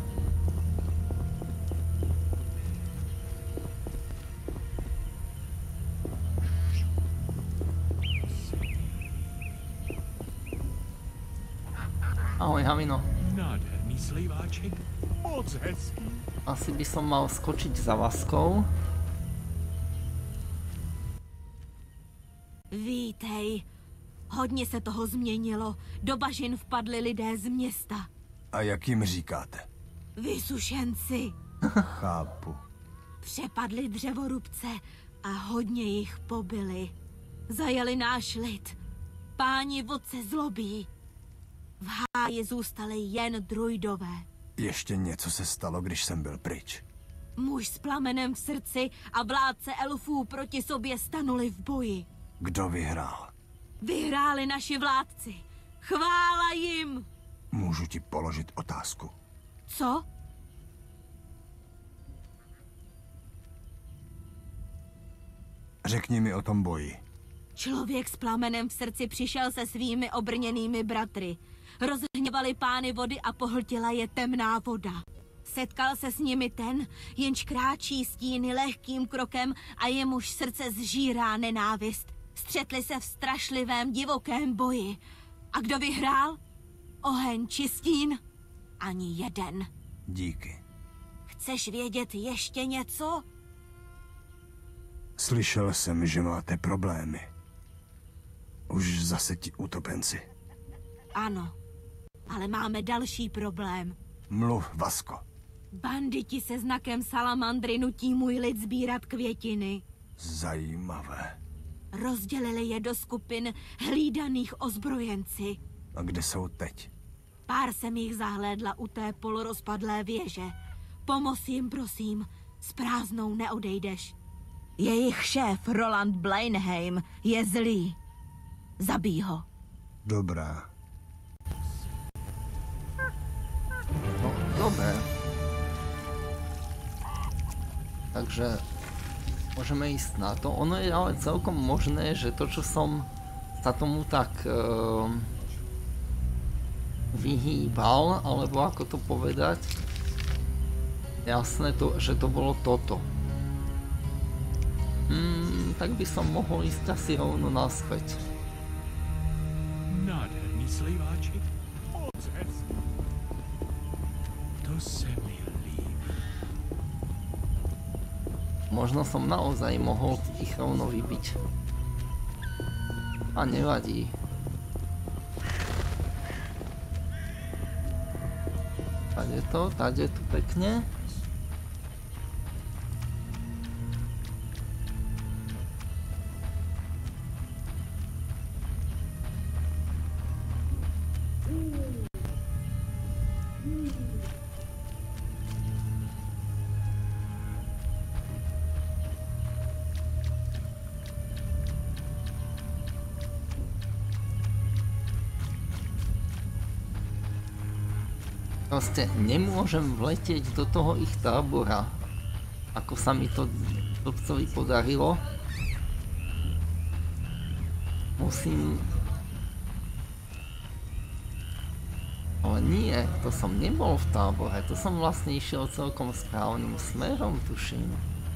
Ahoj, Havino. Nádherný sliváček, moc hezký. Asi by som mal skočiť za Vaskou. Vítej. Hodně se toho změnilo. Do bažin vpadli lidé z města. A jak jim říkáte? Vysušenci. Chápu. Přepadli dřevorubce a hodně jich pobili. Zajali náš lid. Páni vodce zlobí. V háji zůstali jen druidové. Ještě něco se stalo, když jsem byl pryč. Muž s plamenem v srdci a vládce elfů proti sobě stanuli v boji. Kdo vyhrál? Vyhráli naši vládci. Chvála jim! Můžu ti položit otázku. Co? Řekni mi o tom boji. Člověk s plamenem v srdci přišel se svými obrněnými bratry. Rozhněvali pány vody a pohltila je temná voda. Setkal se s nimi ten, jenž kráčí stíny lehkým krokem a jemuž srdce zžírá nenávist. Střetli se v strašlivém divokém boji. A kdo vyhrál? Oheň či stín? Ani jeden. Díky. Chceš vědět ještě něco? Slyšel jsem, že máte problémy. Už zase ti utopenci. Ano, ale máme další problém. Mluv, Vasko. Banditi se znakem salamandry nutí můj lid sbírat květiny. Zajímavé. Rozdělili je do skupin hlídaných ozbrojenci. A kde jsou teď? Pár jsem jich zahlédla u té polorozpadlé věže. Pomoz jim, prosím, s prázdnou neodejdeš. Jejich šéf Roland Blainheim je zlý. Zabij ho. Dobrá. No, dobré. Takže môžeme ísť na to. Ono je ale celkom možné, že to, čo som sa tomu tak uh, vyhýbal, alebo ako to povedať, jasné, to, že to bolo toto. Hmm, tak by som mohol ísť asi rovno naspäť. Nádherný sliváček, moc hezký. To se mi líbí. Možno som naozaj mohol ich rovno vybiť. A nevadí. Tade to, tade tu pekne. Proste nemôžem vletieť do toho ich tábora, ako sa mi to chlapcovi podarilo. Musím... Ale nie, to som nebol v tábore, to som vlastne išiel celkom správnym smerom, tuším.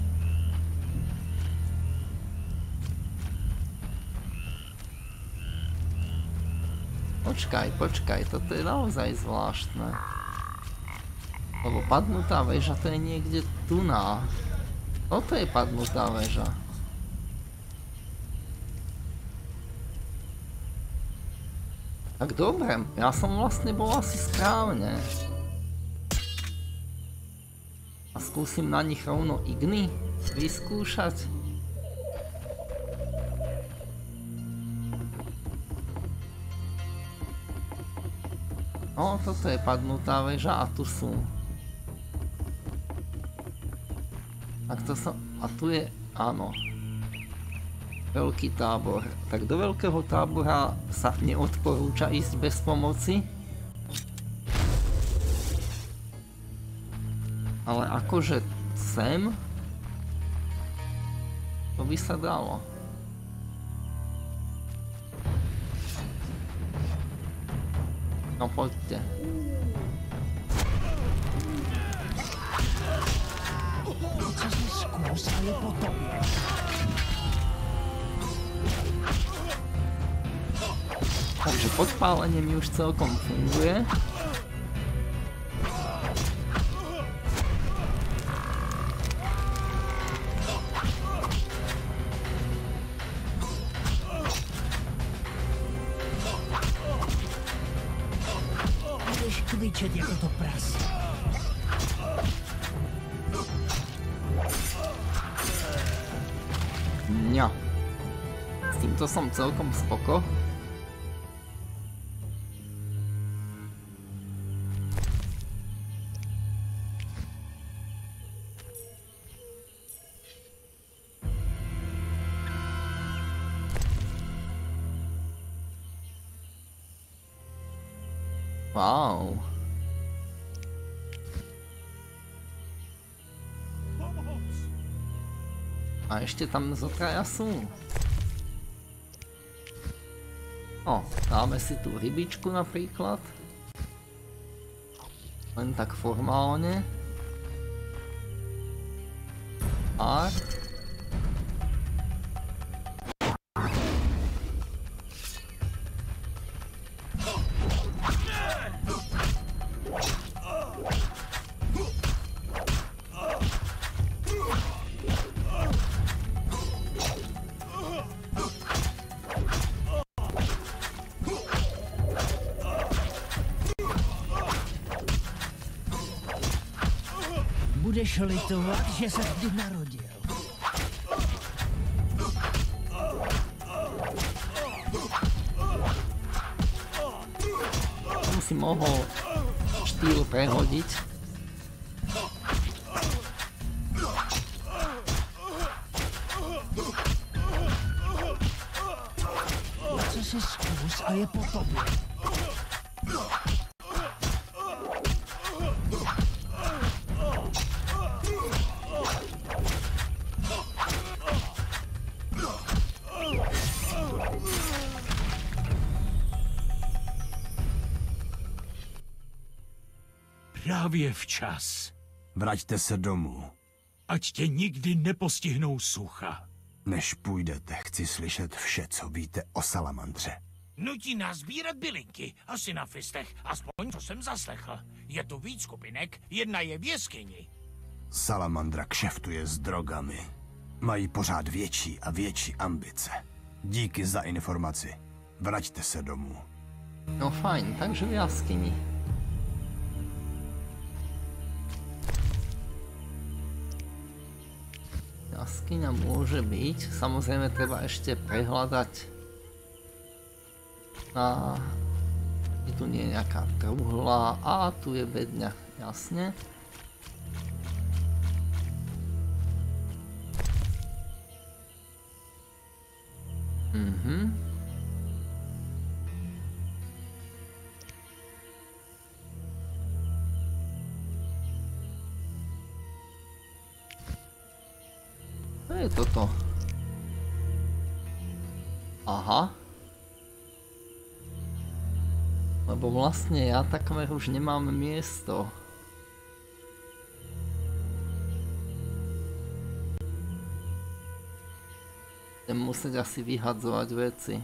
Počkaj, počkaj, toto je naozaj zvláštne. Lebo padnutá väža to je niekde tu na. Toto je padnutá väža. Tak dobre, ja som vlastne bol asi správne. A skúsim na nich rovno igny vyskúšať. No, toto je padnutá väža a tu sú. Tak to som... A tu je... Áno. Veľký tábor. Tak do veľkého tábora sa neodporúča ísť bez pomoci. Ale akože sem... To by sa dalo. No poďte. Co si skús a je po tobě. Takže podpálenie mi už celkom funguje. Budeš kvičet jako to prase. Ňa. S týmto som celkom spoko. Wow. A ešte tam zotraja sú. O, dáme si tú rybičku napríklad. Len tak formálne. A... Budeš litovat, že se vždy narodil. Som si mohol štýl prehodiť. Co si skús a je po tobě. Právě včas. Vraťte se domů. Ať tě nikdy nepostihnou sucha. Než půjdete, chci slyšet vše, co víte o salamandře. Nutí nás sbírat bylinky, asi na fistech, aspoň co jsem zaslechl. Je tu víc skupinek, jedna je v jeskyni. Salamandra kšeftuje s drogami. Mají pořád větší a větší ambice. Díky za informaci. Vraťte se domů. No fajn, takže v jaskyni. Jaskyňa môže byť, samozrejme treba ešte prehľadať na... Je tu nie je nejaká truhla, a tu je bedňa, jasne. Mhm. Čo je toto? Aha. Lebo vlastne ja takmer už nemám miesto. Budem musieť asi vyhadzovať veci.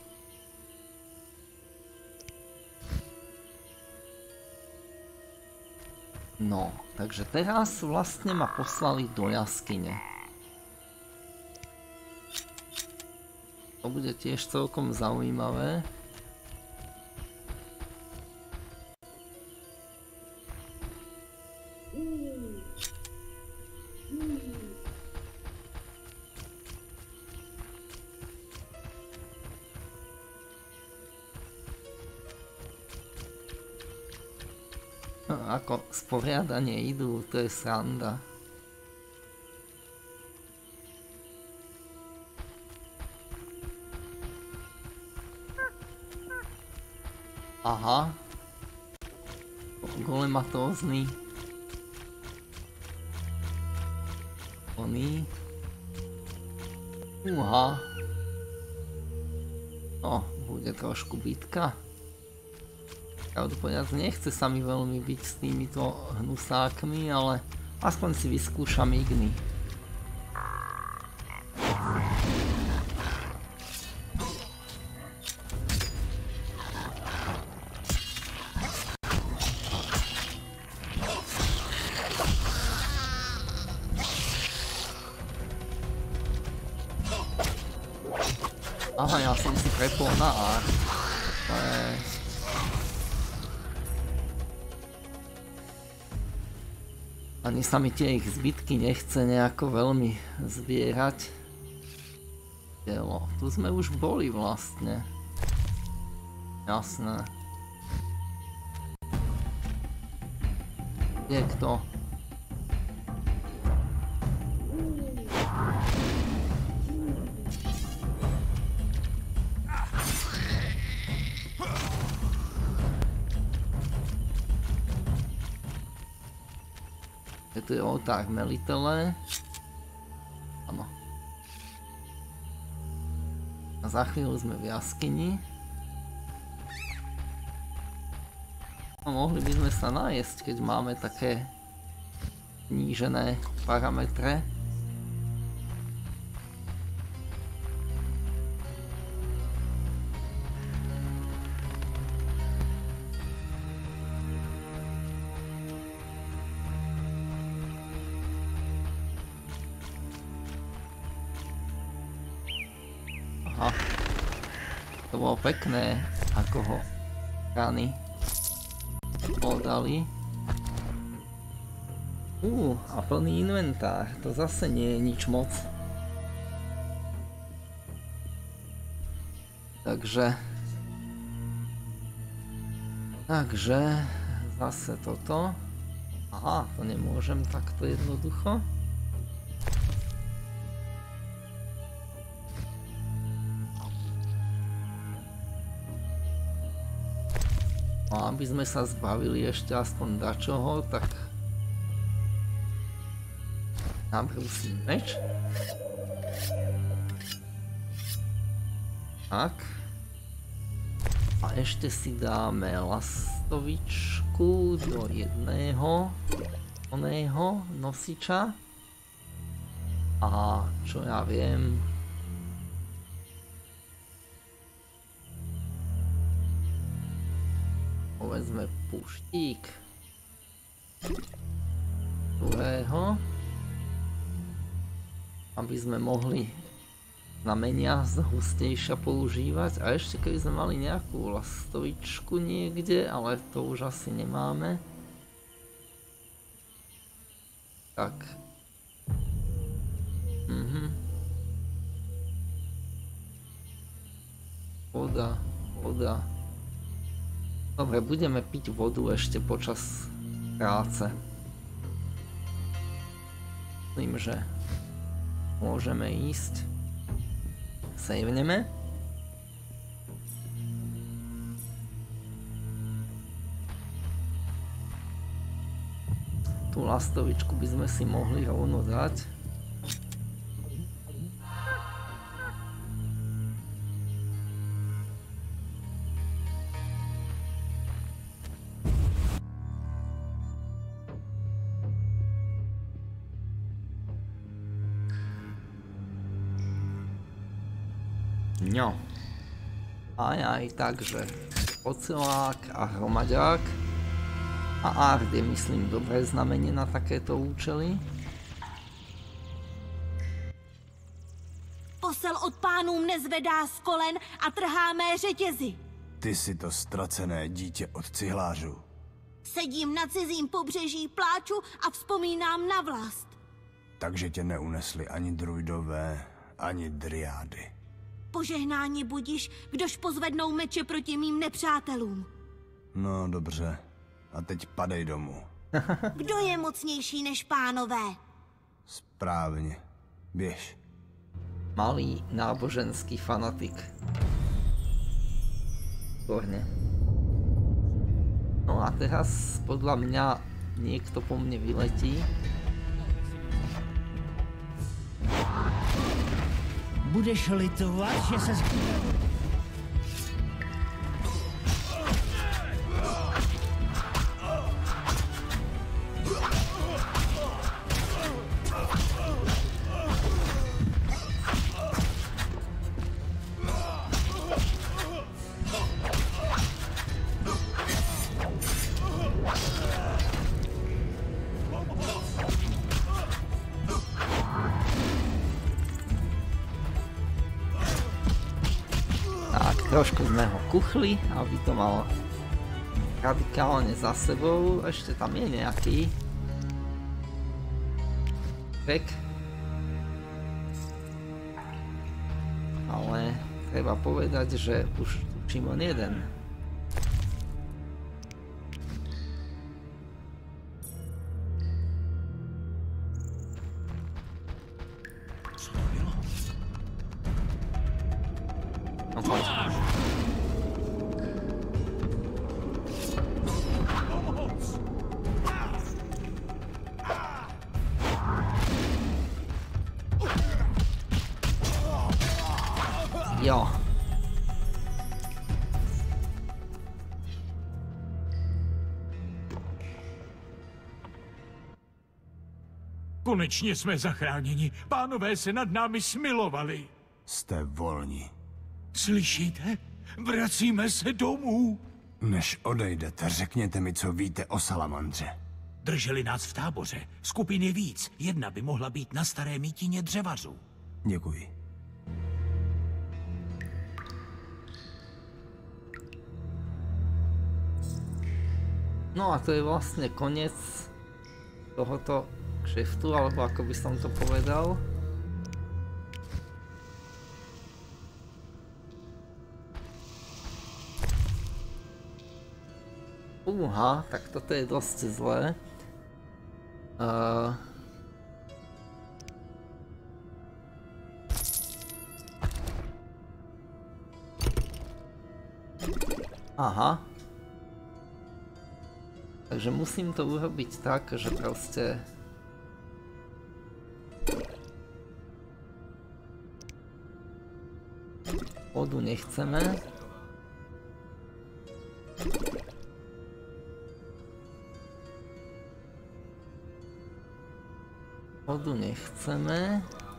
No, takže teraz vlastne ma poslali do jaskyne. To bude tiež celkom zaujímavé. Ako sporiadanie idú, to je sranda. Aha. Golematózny. Oný. Uha. No, bude trošku bitka. Pravdu povedať, nechce sa mi veľmi byť s týmito hnusákmi, ale aspoň si vyskúšam igny. Aha, ja som si prepol na art. To je... Ani sa mi tie ich zbytky nechce nejako veľmi zbierať. Telo. Tu sme už boli vlastne. Jasné. Je kto? Tu je oltár Melitele. Áno. A za chvíľu sme v jaskyni. No, mohli by sme sa najesť, keď máme také znížené parametre. Aha. To bolo pekné, ako ho rany podali. Uuu, a plný inventár, to zase nie je nič moc. Takže... Takže... Zase toto. Aha, to nemôžem takto jednoducho. A aby sme sa zbavili ešte aspoň dačoho, tak nabrúsim meč. Tak. A ešte si dáme lastovičku do jedného oného nosiča. A čo ja viem... Povedzme puštík druhého, aby sme mohli znamenia hustejšia používať. A ešte keby sme mali nejakú lastovičku niekde, ale to už asi nemáme. Tak. Mhm. Voda, voda. Dobre, budeme piť vodu ešte počas práce. Myslím, že môžeme ísť. Saveneme. Tú lastovičku by sme si mohli rovno dať. No. Aj aj, takže ocelák a hromaďák. A ard je, myslím, dobré znamenie na takéto účely. Posel od pánů mne zvedá z kolen a trhá mé řetězy. Ty si to ztracené dítě od cihlářů. Sedím na cizím pobřeží, pláču a vzpomínám na vlast. Takže tě neunesli ani druidové, ani driády. Požehnání budiš, kdož pozvednou meče proti mým nepřátelům. No, dobře. A teď padej domů. Kdo je mocnější než pánové? Správně. Běž. Malý náboženský fanatik. Výborne. No a teraz podľa mňa niekto po mne vyletí. Budeš litovat, že se... Trošku sme ho kuchli, aby to mal radikálne za sebou. Ešte tam je nejaký pek. Ale treba povedať, že už tučím len jeden. Jo. Konečně jsme zachráněni. Pánové se nad námi smilovali. Jste volní. Slyšíte? Vracíme se domů. Než odejdete, řekněte mi, co víte o salamandře. Drželi nás v táboře. Skupin je víc. Jedna by mohla být na staré mítině dřevařů. Děkuji. No a to je vlastne koniec tohoto kšeftu, alebo ako by som to povedal. Uha, tak toto je dosť zlé. Uh... Aha. Takže musím to urobiť tak, že proste... Vodu nechceme. Vodu nechceme.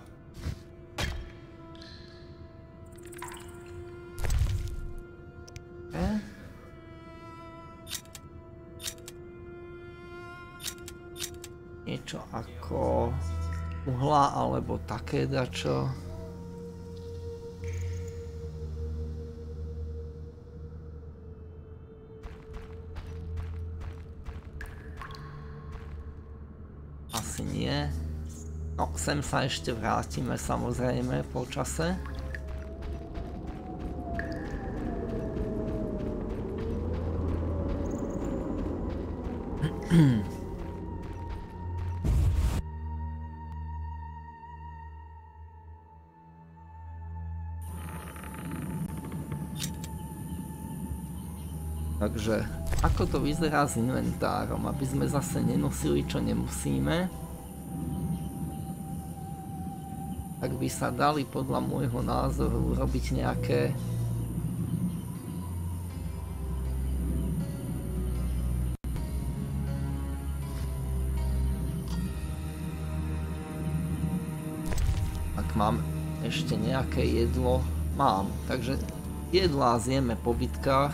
Okay. Niečo ako uhla alebo také dačo. Asi nie. No, sem sa ešte vrátime samozrejme po čase. Takže, ako to vyzerá s inventárom, aby sme zase nenosili, čo nemusíme. Tak by sa dali podľa môjho názoru robiť nejaké ak mám ešte nejaké jedlo, mám, takže jedlá zjeme po bitkách.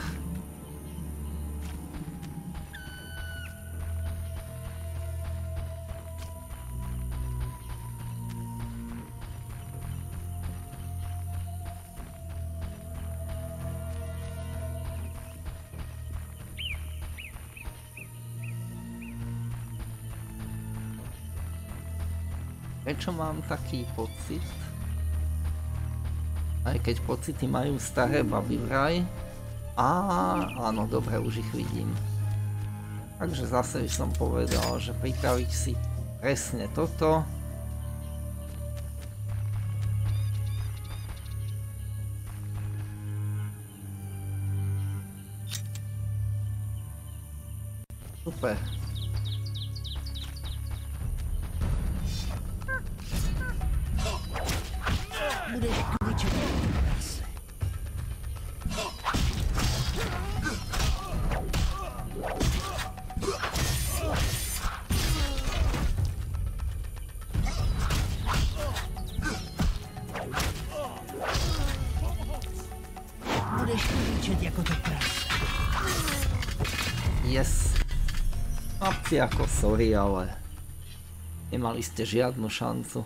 Prečo mám taký pocit? Aj keď pocity majú staré baby vraj. Á, áno, dobre, už ich vidím. Takže zase by som povedal, že pripraviť si presne toto. Super. Budeš kvičet. Budeš kvičet jako to prase. Yes. Chlapci, ako sorry, ale nemali ste žiadnu šancu.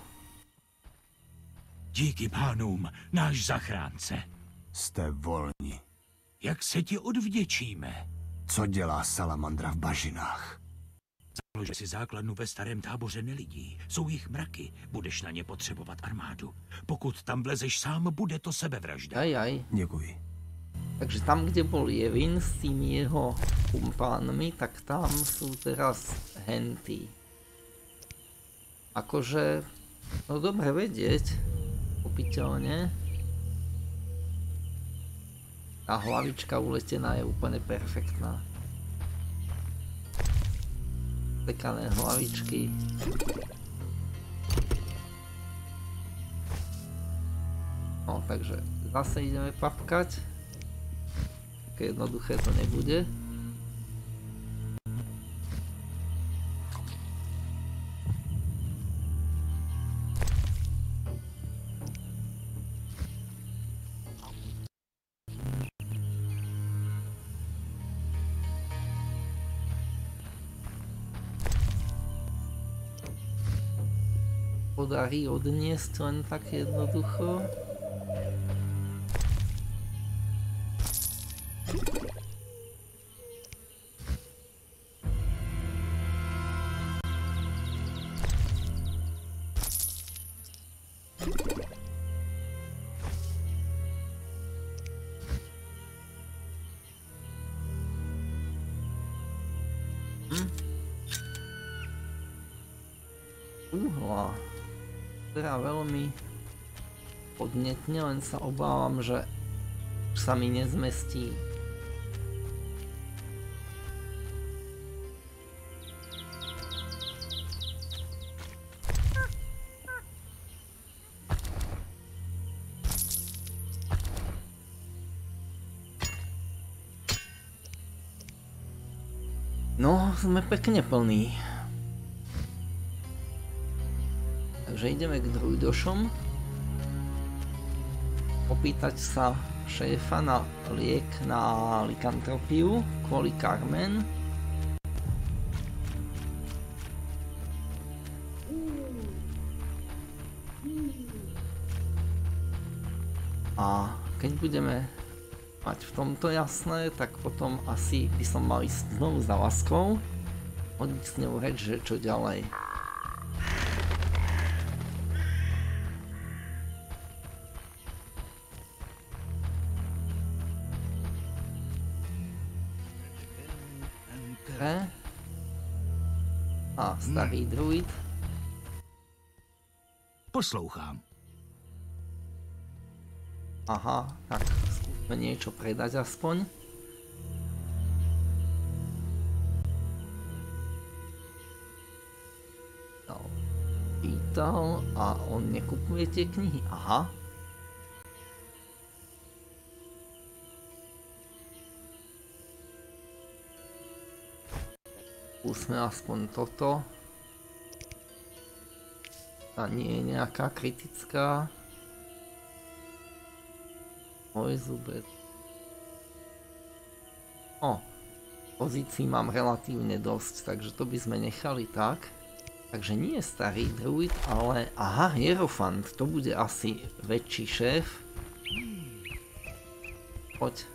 Díky pánům, náš zachránce. Jste volní. Jak se ti odvděčíme? Co dělá salamandra v bažinách? Založ si základnu ve starém táboře nelidí. Jsou jich mraky. Budeš na ně potřebovat armádu. Pokud tam vlezeš sám, bude to sebevražda. Aj, aj. Děkuji. Takže tam, kde bol Jevin s tými jeho kumpánmi, tak tam sú teraz henty. Akože, no dobre vedieť, popiteľne. Tá hlavička uletená je úplne perfektná. Sekané hlavičky. No, takže zase ideme papkať. Také jednoduché to nebude. Podarí odniesť len tak jednoducho. Uhla. Teda veľmi podnetne, len sa obávam, že sa mi nezmestí. No, sme pekne plní. Takže ideme k druidošom. Opýtať sa šéfa na liek na likantropiu kvôli Carmen. A keď budeme mať v tomto jasné, tak potom asi by som mal ísť znovu za Laskou. Hodiť s ňou reč, že čo ďalej. A starý druid. Poslouchám. Aha, tak skúsme niečo predať aspoň. No, pýtal a on nekupuje tie knihy. Aha. Skúsme aspoň toto. A nie je nejaká kritická. Môj zubec. O, pozícií mám relatívne dosť, takže to by sme nechali tak. Takže nie je starý druid, ale aha, hierofant, to bude asi väčší šéf. Poď.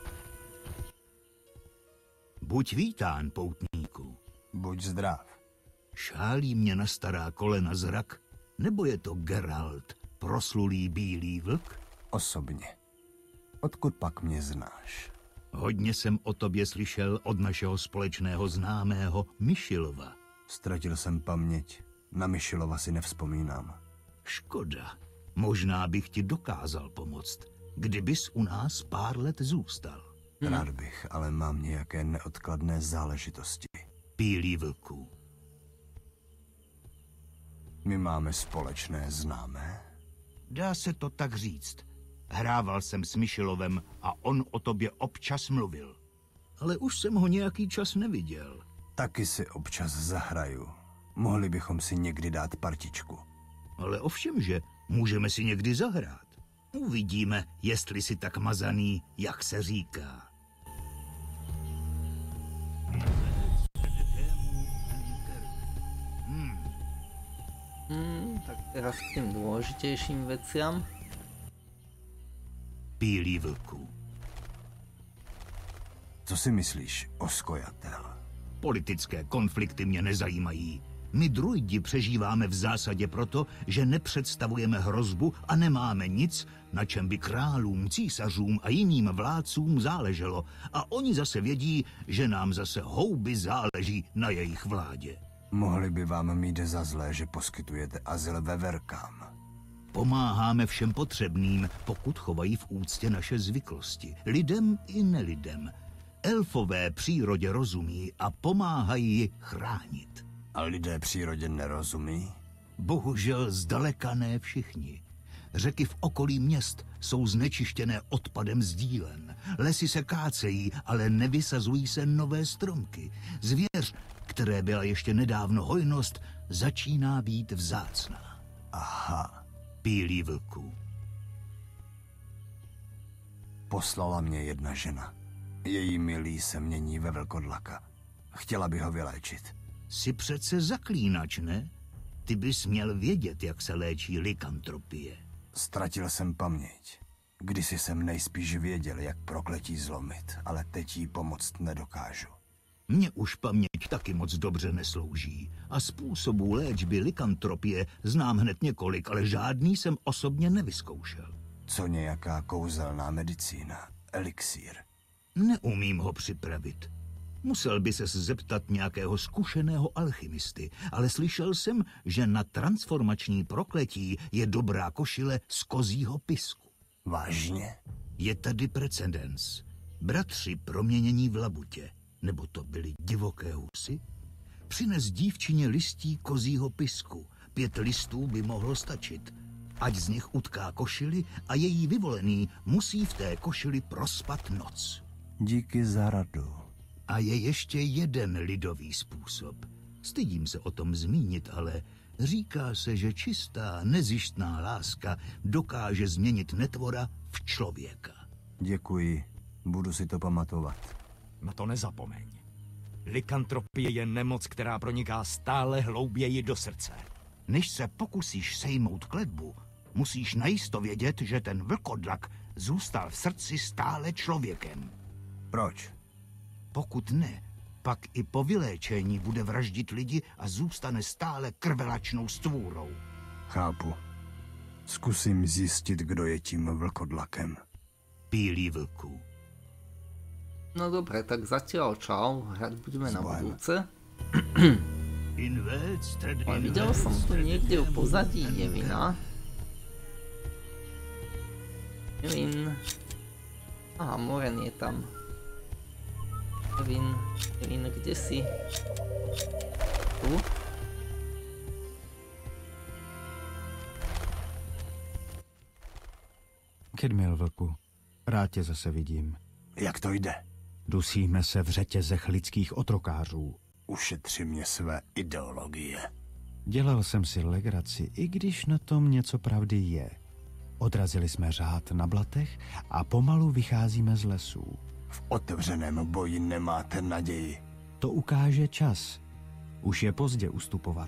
Buď vítán, poutníku. Buď zdrav. Šálí mě na stará kolena zrak? Nebo je to Geralt, proslulý bílý vlk? Osobně. Odkud pak mě znáš? Hodně jsem o tobě slyšel od našeho společného známého Myšilova. Ztratil jsem paměť. Na Myšilova si nevzpomínám. Škoda. Možná bych ti dokázal pomoct, kdybys u nás pár let zůstal. Hmm. Rád bych, ale mám nějaké neodkladné záležitosti. Bílý vlku. My máme společné známé? Dá se to tak říct. Hrával jsem s Myšilovem a on o tobě občas mluvil. Ale už jsem ho nějaký čas neviděl. Taky si občas zahraju. Mohli bychom si někdy dát partičku. Ale ovšem, že můžeme si někdy zahrát. Uvidíme, jestli si tak mazaný, jak se říká. Hmm. Hmm, tak teraz k tým dôležitejším veciam. Bílý vlku. Co si myslíš o skojatel? Politické konflikty mě nezajímají. My druidi přežíváme v zásadě proto, že nepředstavujeme hrozbu a nemáme nic, na čem by králům, císařům a jiným vládcům záleželo. A oni zase vědí, že nám zase houby záleží na jejich vládě. Mohli by vám mít za zlé, že poskytujete azyl veverkám. Pomáháme všem potřebným, pokud chovají v úctě naše zvyklosti. Lidem i nelidem. Elfové přírodě rozumí a pomáhají ji chránit. A lidé přírodě nerozumí? Bohužel zdaleka ne všichni. Řeky v okolí měst jsou znečištěné odpadem z dílen. Lesy se kácejí, ale nevysazují se nové stromky. Zvěř, které byla ještě nedávno hojnost, začíná být vzácná. Aha. Bílý vlku. Poslala mě jedna žena. Její milý se mění ve vlkodlaka. Chtěla by ho vyléčit. Jsi přece zaklínač, ne? Ty bys měl vědět, jak se léčí lykantropie. Ztratil jsem paměť. Kdysi jsem nejspíš věděl, jak prokletí zlomit, ale teď jí pomoct nedokážu. Mně už paměť taky moc dobře neslouží. A způsobů léčby lykantropie znám hned několik, ale žádný jsem osobně nevyzkoušel. Co nějaká kouzelná medicína? Elixír? Neumím ho připravit. Musel by ses zeptat nějakého zkušeného alchymisty, ale slyšel jsem, že na transformační prokletí je dobrá košile z kozího pisku. Vážně? Je tady precedens. Bratři proměnění v labutě, nebo to byly divoké husy, přines dívčině listí kozího pisku. Pět listů by mohlo stačit. Ať z nich utká košili a její vyvolený musí v té košili prospat noc. Díky za radu. A je ještě jeden lidový způsob. Stydím se o tom zmínit, ale říká se, že čistá, nezištná láska dokáže změnit netvora v člověka. Děkuji. Budu si to pamatovat. Na to nezapomeň. Lykantropie je nemoc, která proniká stále hlouběji do srdce. Než se pokusíš sejmout kletbu, musíš najisto vědět, že ten vlkodlak zůstal v srdci stále člověkem. Proč? Pokud ne, pak i po vyléčení bude vraždit lidi a zůstane stále krvelačnou stvůrou. Chápu. Zkusím zjistit, kdo je tím vlkodlakem. Bílý vlku. No dobre, tak zatiaľ čau, hrať budeme na budúce. Ale videl som tu niekde v pozadí Nevina. Nevin... Aha, Moren je tam. Nevin, Nevin, kde si? Tu? Kedmil, vlku, rád tě zase vidím. Jak to jde? Dusíme se v řetězech lidských otrokářů. Ušetři mě své ideologie. Dělal jsem si legraci, i když na tom něco pravdy je. Odrazili jsme řád na blatech a pomalu vycházíme z lesů. V otevřeném boji nemáte naději. To ukáže čas. Už je pozdě ustupovat.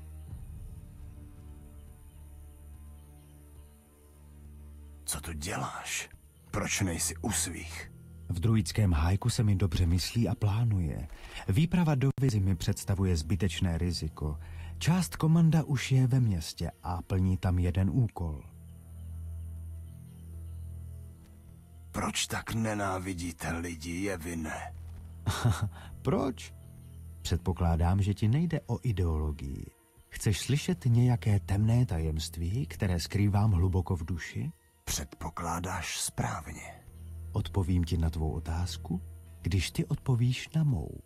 Co tu děláš? Proč nejsi u svých? V druidském hájku se mi dobře myslí a plánuje. Výprava do Vizi mi představuje zbytečné riziko. Část komanda už je ve městě a plní tam jeden úkol. Proč tak nenávidíte lidi, Jevine? Proč? Předpokládám, že ti nejde o ideologii. Chceš slyšet nějaké temné tajemství, které skrývám hluboko v duši? Předpokládáš správně. Odpovím ti na tvou otázku, když ty odpovíš na mou.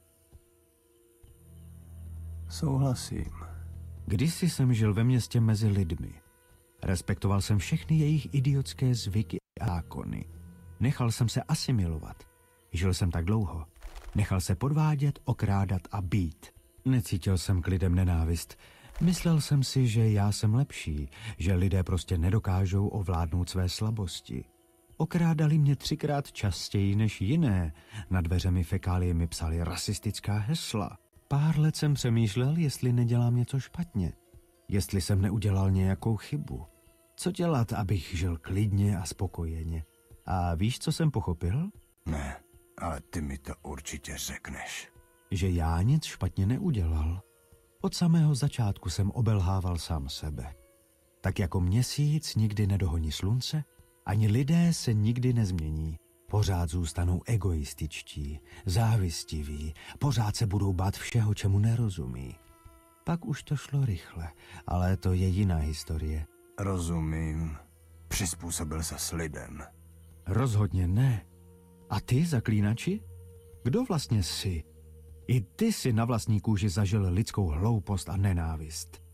Souhlasím. Kdysi jsem žil ve městě mezi lidmi. Respektoval jsem všechny jejich idiotské zvyky a zákony. Nechal jsem se asimilovat. Žil jsem tak dlouho. Nechal se podvádět, okrádat a být. Necítil jsem k lidem nenávist. Myslel jsem si, že já jsem lepší, že lidé prostě nedokážou ovládnout své slabosti. Okrádali mě třikrát častěji než jiné. Na dveře mi fekáliemi psali rasistická hesla. Pár let jsem přemýšlel, jestli nedělám něco špatně. Jestli jsem neudělal nějakou chybu. Co dělat, abych žil klidně a spokojeně? A víš, co jsem pochopil? Ne, ale ty mi to určitě řekneš. Že já nic špatně neudělal. Od samého začátku jsem obelhával sám sebe. Tak jako měsíc nikdy nedohoní slunce, ani lidé se nikdy nezmění. Pořád zůstanou egoističtí, závistiví, pořád se budou bát všeho, čemu nerozumí. Pak už to šlo rychle, ale to je jiná historie. Rozumím. Přizpůsobil se s lidem. Rozhodně ne. A ty, zaklínači? Kdo vlastně jsi? I ty si na vlastní kůži zažil lidskou hloupost a nenávist.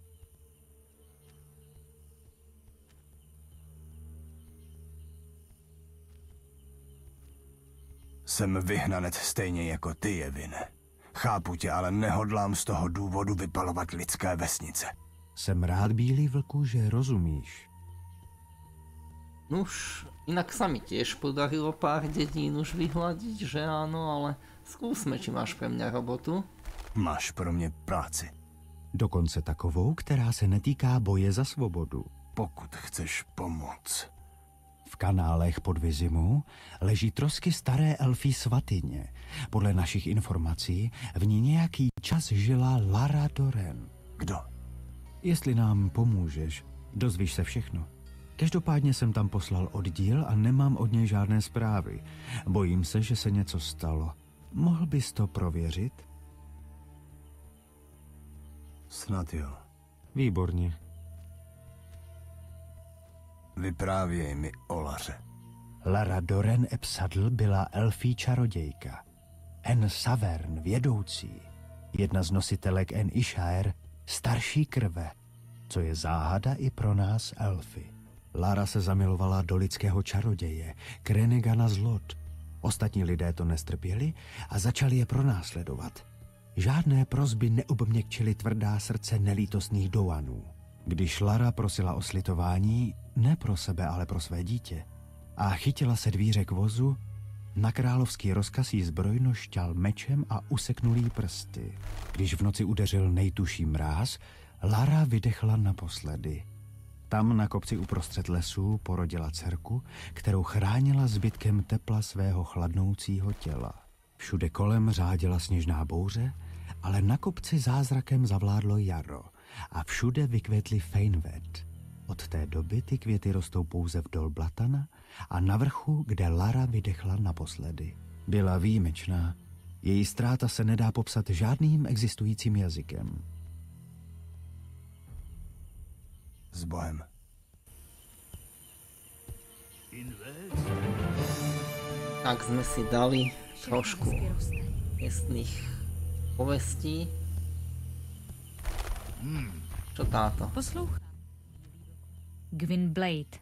Jsem vyhnanec stejně jako ty, Jevine. Chápu tě, ale nehodlám z toho důvodu vypalovat lidské vesnice. Jsem rád, Bílý vlku, že rozumíš. Nuž, inak sa mi tiež podarilo pár dedín už vyhľadiť, že áno, ale skúsme, či máš pre mňa robotu. Máš pro mě práci. Dokonce takovou, která se netýká boje za svobodu. Pokud chceš pomoct. V kanálech pod Vizimou leží trosky staré elfí svatyně. Podle našich informací v ní nějaký čas žila Lara Dorren. Kdo? Jestli nám pomůžeš, dozvíš se všechno. Každopádně jsem tam poslal oddíl a nemám od něj žádné zprávy. Bojím se, že se něco stalo. Mohl bys to prověřit? Snad jo. Výborně. Vyprávěj mi o Laře. Lara Dorren Epsadl byla elfí čarodějka. En Savern vědoucí. Jedna z nositelek En Ishar, starší krve, co je záhada i pro nás elfy. Lara se zamilovala do lidského čaroděje, Krenegana z Lod. Ostatní lidé to nestrpěli a začali je pronásledovat. Žádné prosby neobměkčily tvrdá srdce nelítostných douanů. Když Lara prosila o slitování, ne pro sebe, ale pro své dítě, a chytila se dvíře k vozu, na královský rozkaz jí zbrojno šťal mečem a useknul jí prsty. Když v noci udeřil nejtuší mráz, Lara vydechla naposledy. Tam na kopci uprostřed lesů porodila dcerku, kterou chránila zbytkem tepla svého chladnoucího těla. Všude kolem řádila sněžná bouře, ale na kopci zázrakem zavládlo jaro a všude vykvětly Feinwed. Od té doby ty květy rostou pouze v dol Blatana a na vrchu, kde Lara vydechla naposledy. Byla výjimečná. Její ztráta se nedá popsat žádným existujícím jazykem. S Bohem. Tak sme si dali trošku miestnych povestí. Čo táto? Poslouchám. Gwyn Blade.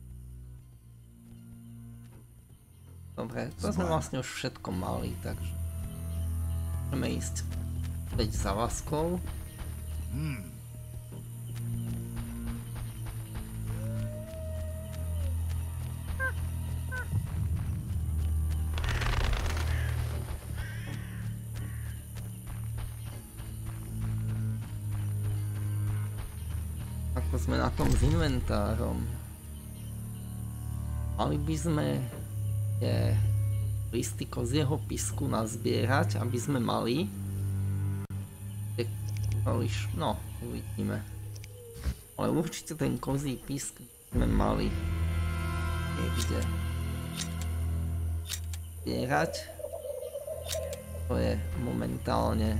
Dobre, to sme vlastne už všetko mali, takže môžeme ísť späť za Vaskou. Hmm. Ako sme na tom s inventárom? Mali by sme je listy kozieho pisku nazbierať, aby sme mali. No, uvidíme. Ale určite ten kozí pisk sme mali niekde. zbierať. To je momentálne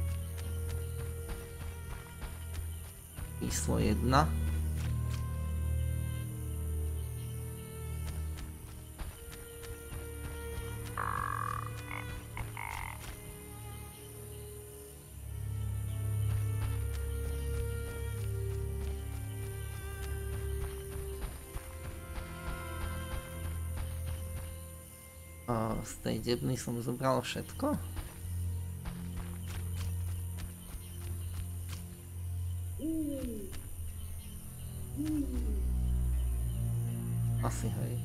číslo jedna. Z tej debny som zobral všetko? Asi hej.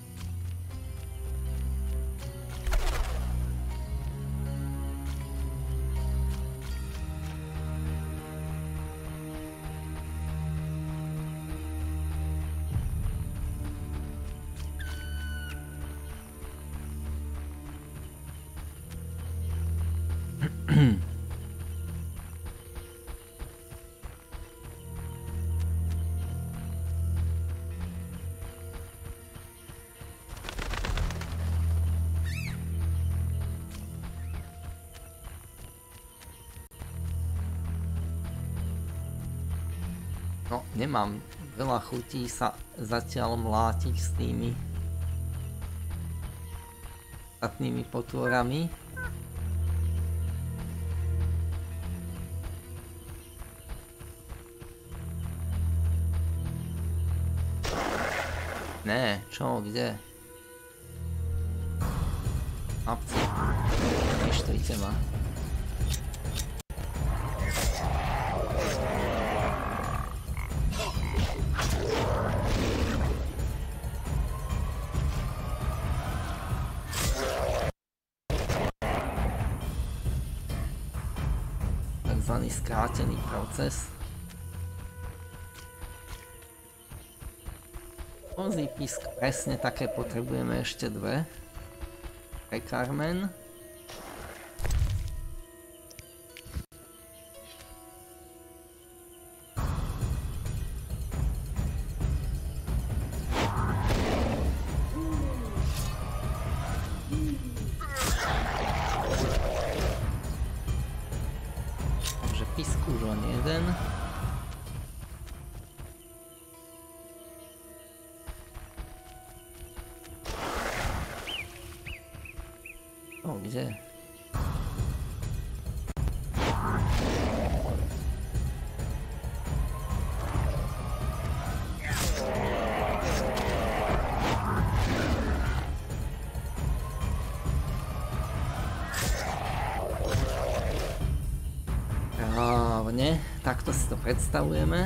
No, nemám veľa chutí sa zatiaľ mlátiť s tými ostatnými potvorami. Ne, čo, kde? Chlapci, neštvite ma. Takzvaný skrátený proces. Kozí písk, presne také potrebujeme ešte dve. Pre Carmen. Takže písku už len jeden. O, kde? Správne, takto si to predstavujeme.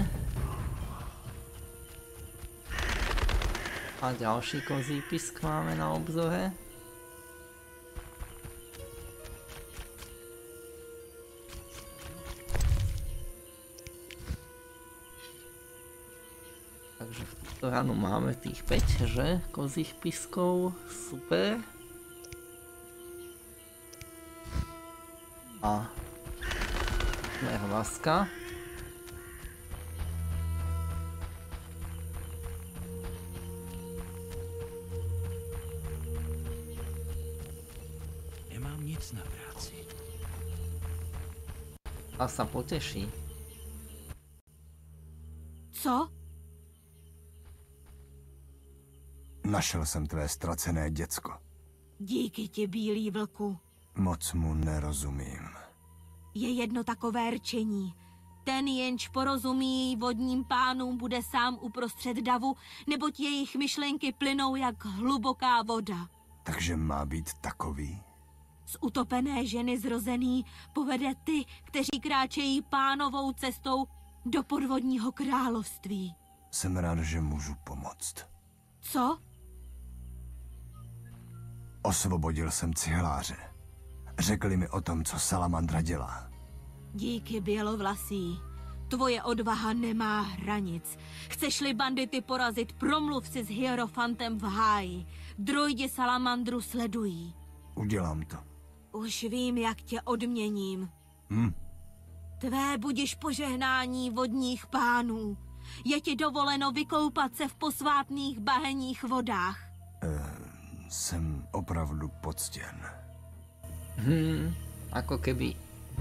A ďalší kozí pisk máme na obzore. Takže v túto ranu máme tých päť, že? Kozích piskov, super. A mervaska. Nemám nic na práci. A sa poteší. Co? Našel jsem tvé ztracené děcko. Díky ti, bílý vlku. Moc mu nerozumím. Je jedno takové rčení. Ten, jenž porozumí vodním pánům, bude sám uprostřed davu, neboť jejich myšlenky plynou jak hluboká voda. Takže má být takový? Z utopené ženy zrozený povede ty, kteří kráčejí pánovou cestou do podvodního království. Jsem rád, že můžu pomoct. Co? Osvobodil jsem cihláře. Řekli mi o tom, co Salamandra dělá. Díky, bělovlasý. Tvoje odvaha nemá hranic. Chceš-li bandity porazit, promluv si s Hierofantem v háji. Droidi Salamandru sledují. Udělám to. Už vím, jak tě odměním. Hm. Tvé budiš požehnání vodních pánů. Je ti dovoleno vykoupat se v posvátných bahenních vodách. E, Jsem opravdu poctěn. Hmm, ako keby...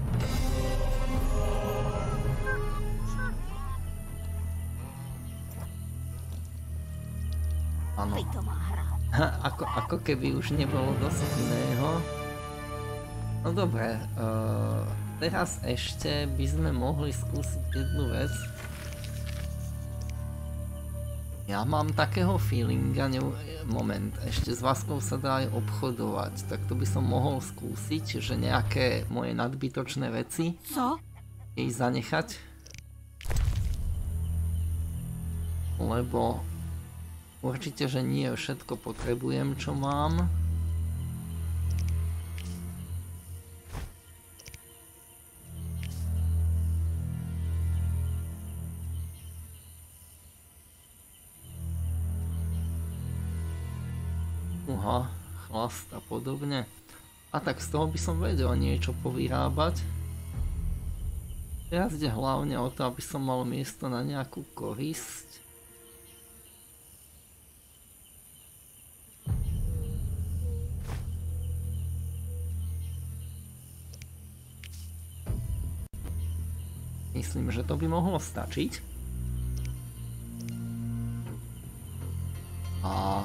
Áno. Ako, ako keby už nebolo dosť iného. No dobre, uh, teraz ešte by sme mohli skúsiť jednu vec. Ja mám takého feelinga, ne... moment, ešte s Vaskou sa dá aj obchodovať, tak to by som mohol skúsiť, že nejaké moje nadbytočné veci Co? jej zanechať. Lebo určite, že nie všetko potrebujem, čo mám. Uha, chlast a podobne. A tak z toho by som vedel niečo povyrábať. Teraz ide hlavne o to, aby som mal miesto na nejakú korisť. Myslím, že to by mohlo stačiť. A...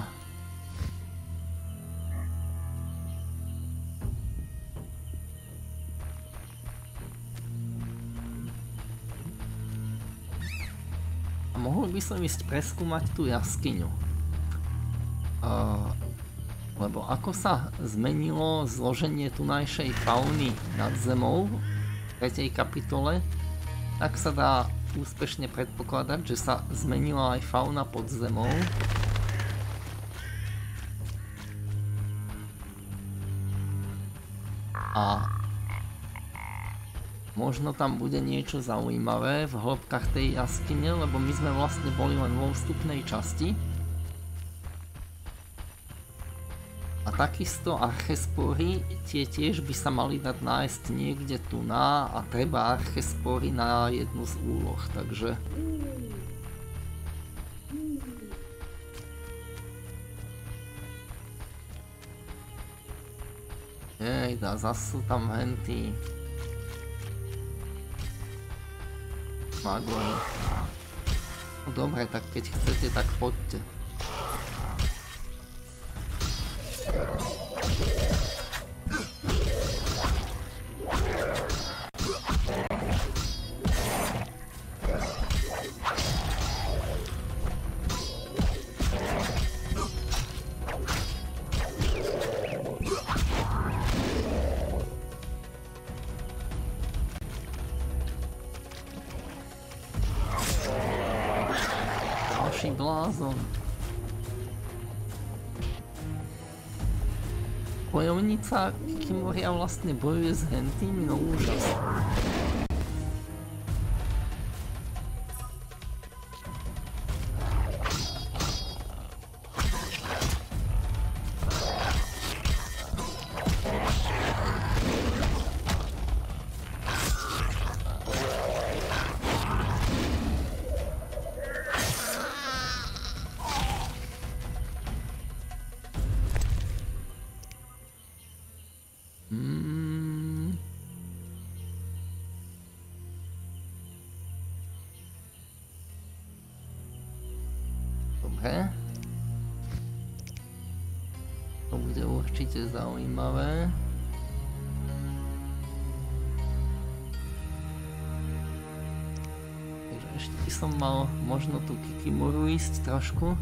A mohol by som ísť preskúmať tú jaskyňu. Uh, lebo ako sa zmenilo zloženie tunajšej fauny nad zemou v tretej kapitole, tak sa dá úspešne predpokladať, že sa zmenila aj fauna pod zemou. A možno tam bude niečo zaujímavé v hĺbkach tej jaskyne, lebo my sme vlastne boli len vo vstupnej časti. A takisto archespory, tie tiež by sa mali dať nájsť niekde tu na a treba archespory na jednu z úloh, takže... Jej, dá, zas sú tam henty... Magori. No dobre, tak keď chcete, tak poďte. Ďalší blázon. Bojovnica Kimoria vlastne bojuje s hentými, no úžas. Dobre. To bude určite zaujímavé. Takže ešte by som mal možno tú Kikimuru ísť trošku.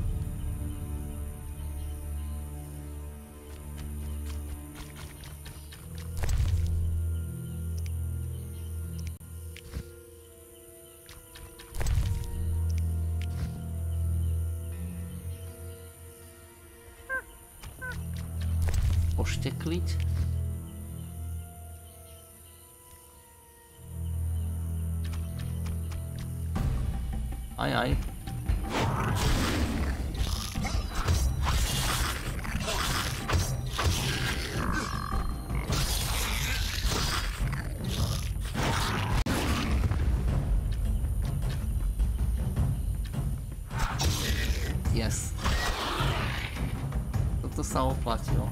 Poštekliť. Aj, aj. Yes. Toto sa sa oplatilo.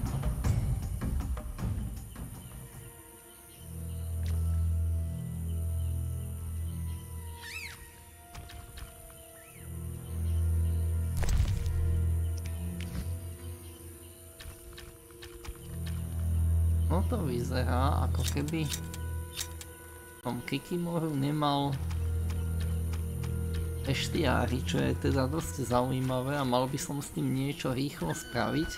No to vyzerá, ako keby v tom Kikimoru nemal eštiári, čo je teda dosť zaujímavé a mal by som s tým niečo rýchlo spraviť.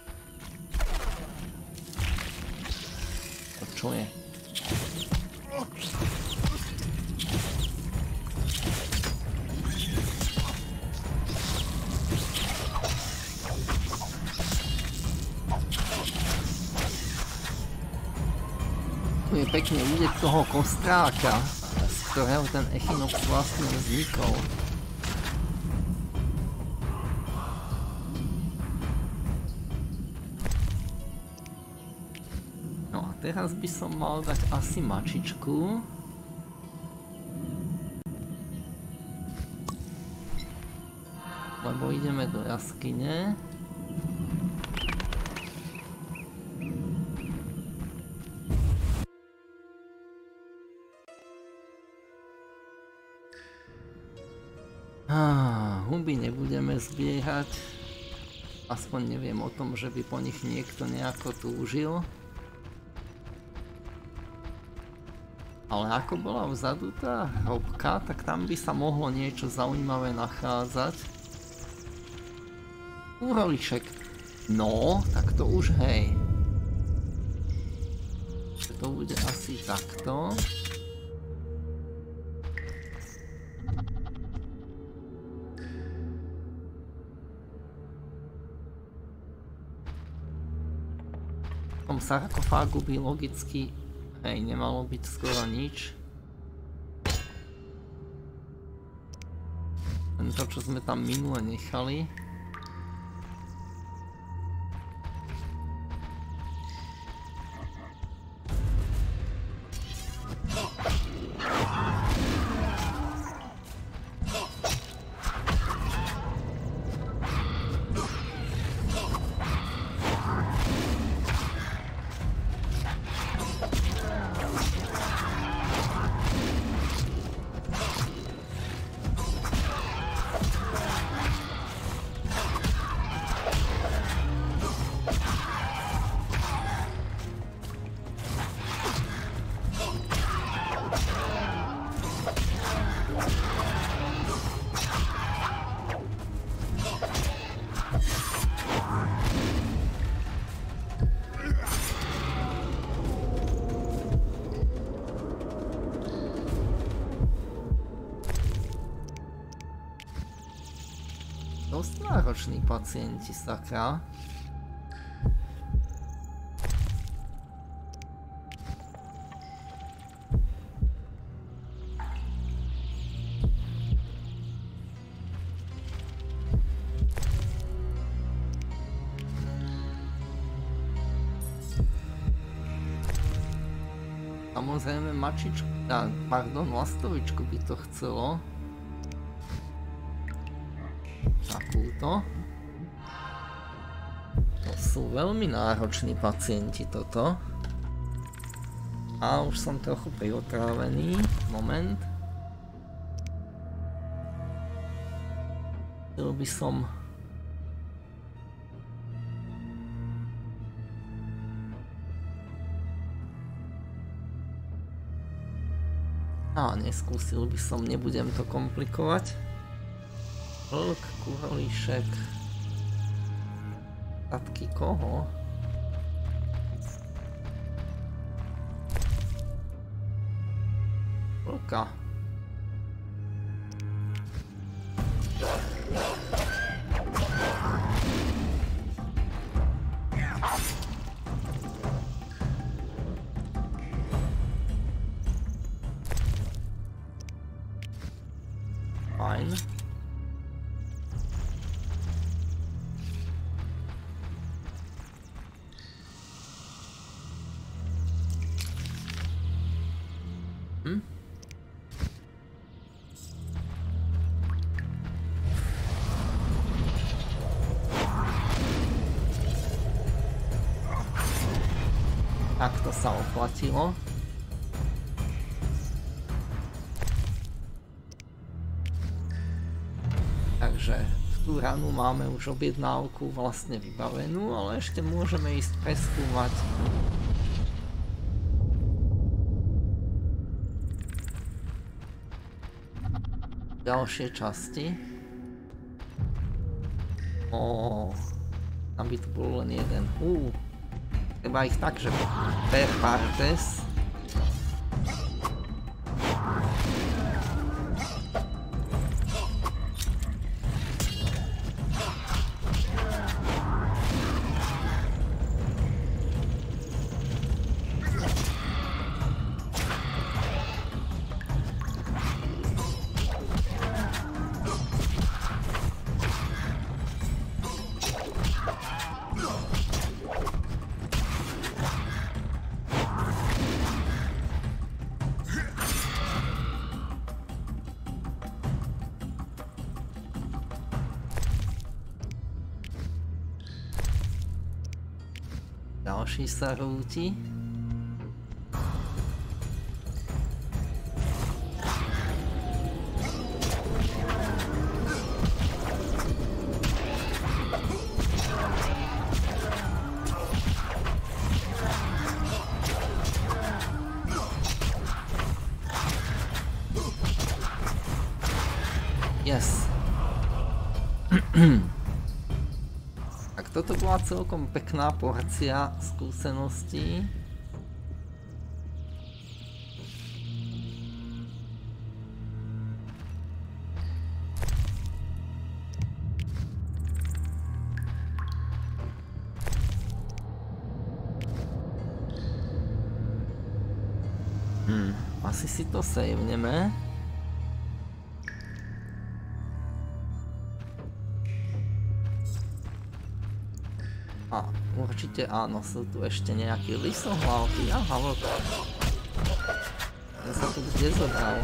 To čo je? Tu je pekne vidieť toho kostráka, z ktorého ten Echinops vlastne vznikol. No a teraz by som mal dať asi mačičku. Lebo ideme do jaskyne. Ah, huby nebudeme zbierať. Aspoň neviem o tom, že by po nich niekto nejako túžil. Ale ako bola vzadu tá hrobka, tak tam by sa mohlo niečo zaujímavé nachádzať. Úrolišek. No, tak to už hej. To bude asi takto. V tom sarkofágu by logicky, hej, nemalo byť skoro nič. Len to, čo sme tam minule nechali. Dosť nároční pacienti, sakra. Samozrejme mačičku, pardon, lastovičku by to chcelo. Takúto. To sú veľmi nároční pacienti toto. A už som trochu priotrávený. Moment. Chcel by som... Á, neskúsil by som, nebudem to komplikovať. Vlk, kurolíšek. Tatky koho? Vlka. Fajn. Hm? Takto sa oplatilo. Takže v tú ranu máme už objednávku vlastne vybavenú, ale ešte môžeme ísť preskúmať ďalšie časti. Ó, tam by tu bol len jeden. Ú, treba ich tak, že per partes. Ďalší sa rúti. Yes. Toto bola celkom pekná porcia skúseností. Hm, asi si to saveneme. A určite áno, sú tu ešte nejaké lisohlavky. Aha, loď. Ja sa tu kde zobral?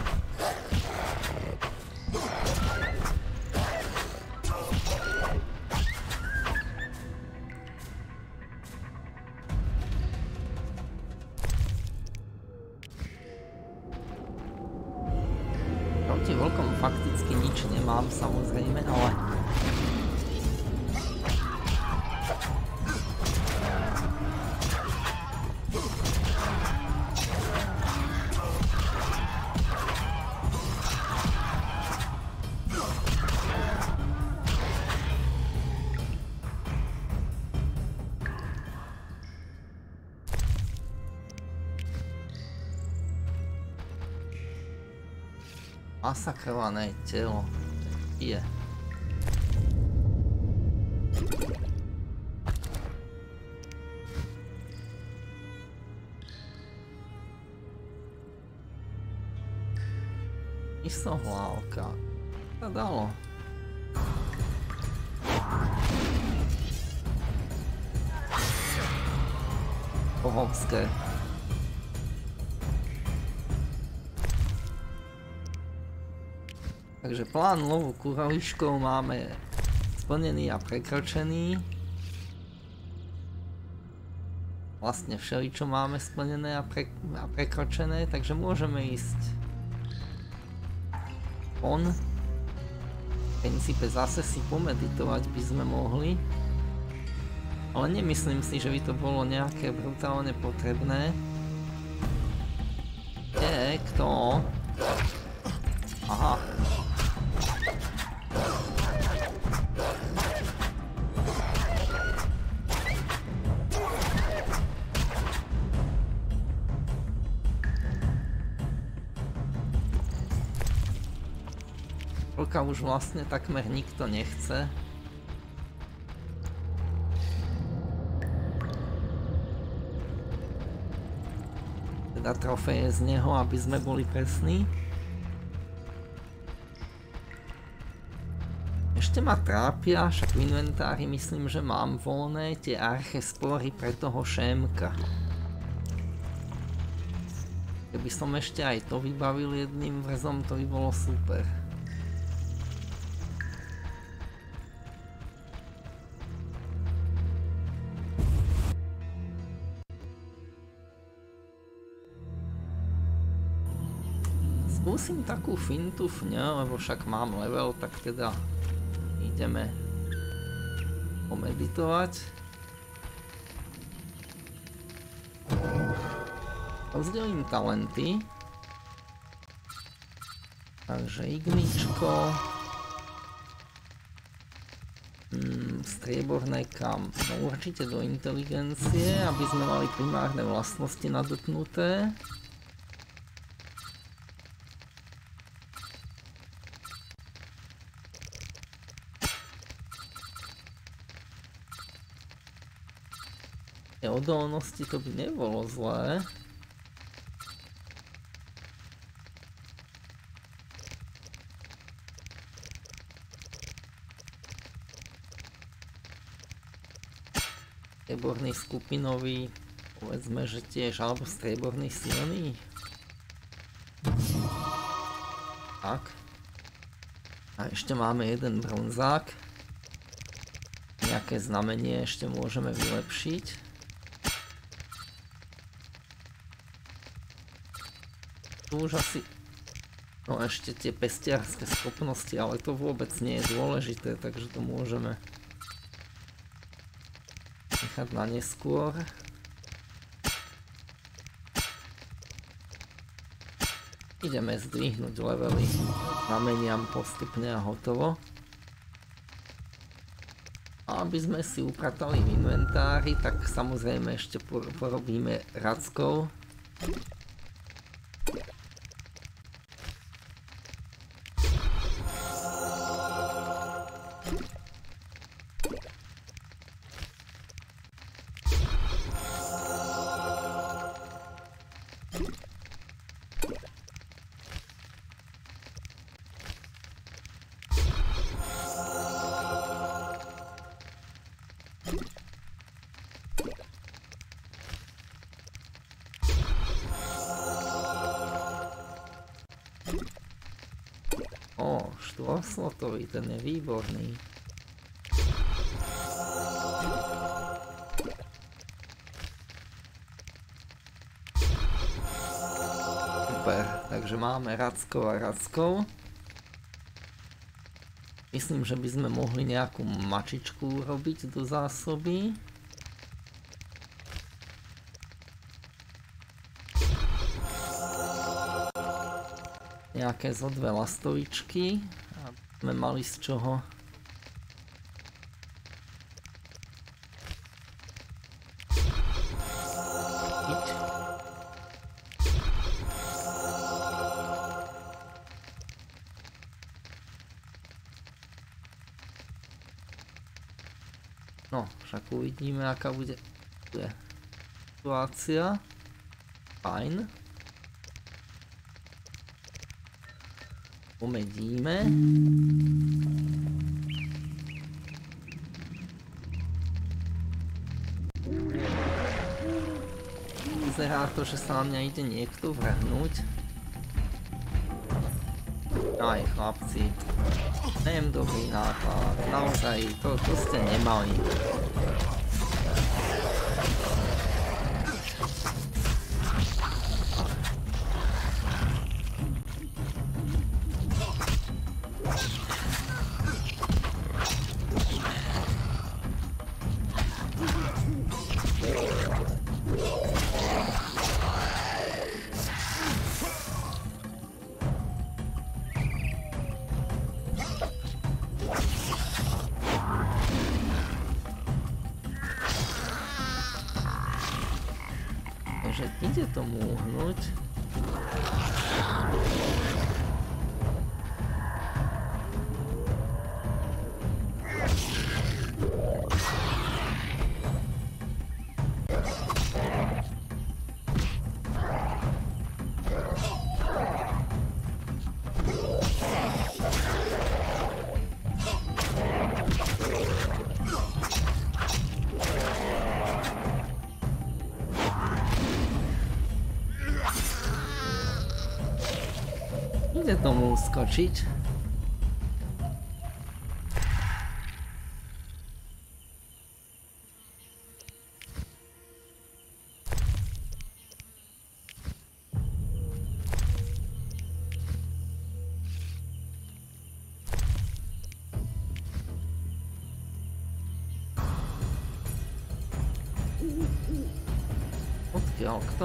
Proti vlkom fakticky nič nemám, samozrejme, ale masakrované telo. Je. Isohlávka. To dalo. Pohovské. Takže plán lovu kurališkov máme splnený a prekročený. Vlastne všeličo máme splnené a, pre, a prekročené, takže môžeme ísť von. V princípe zase si pomeditovať by sme mohli. Ale nemyslím si, že by to bolo nejaké brutálne potrebné. Je, kto? Aha. Vlka už vlastne takmer nikto nechce. Teda trofeje z neho, aby sme boli presní. Ešte ma trápia, však v inventári myslím, že mám voľné tie archespory pre toho šémka. Keby som ešte aj to vybavil jedným vrzom, to by bolo super. skúsim takú fintu, ne, lebo však mám level, tak teda ideme pomeditovať. Rozdelím talenty. Takže igničko. Hmm, strieborné kam? No určite do inteligencie, aby sme mali primárne vlastnosti nadopnuté. Odolnosti to by nebolo zlé. Strieborný skupinový, povedzme, že tiež, alebo strieborný silný. Tak. A ešte máme jeden bronzák. Nejaké znamenie ešte môžeme vylepšiť. Tu už asi, no ešte tie pestiarské schopnosti, ale to vôbec nie je dôležité, takže to môžeme nechať na neskôr. Ideme zdvihnúť levely znameniam postupne a hotovo. A aby sme si upratali v inventári, tak samozrejme ešte porobíme rackou. O, štvorslotový, ten je výborný. Super, takže máme rackov a rackov. Myslím, že by sme mohli nejakú mačičku urobiť do zásoby. Nejaké zo dve lastovičky, aby sme mali z čoho piť. No, však uvidíme, aká bude situácia. Fajn. Pomedíme. Vyzerá to, že sa na mňa ide niekto vrhnúť. Aj chlapci, neviem, dobrý nápad, naozaj, to, to ste nemali. Takže ide tomu uhnúť. Ide tomu skočiť. Odkiaľ, kto?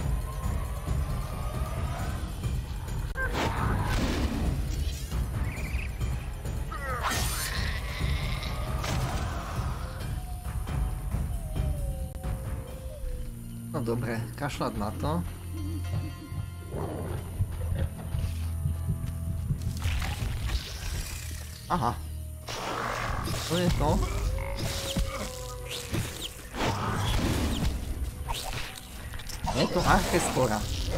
No dobre, kašľať na to. Aha. To je to. Je to archespora.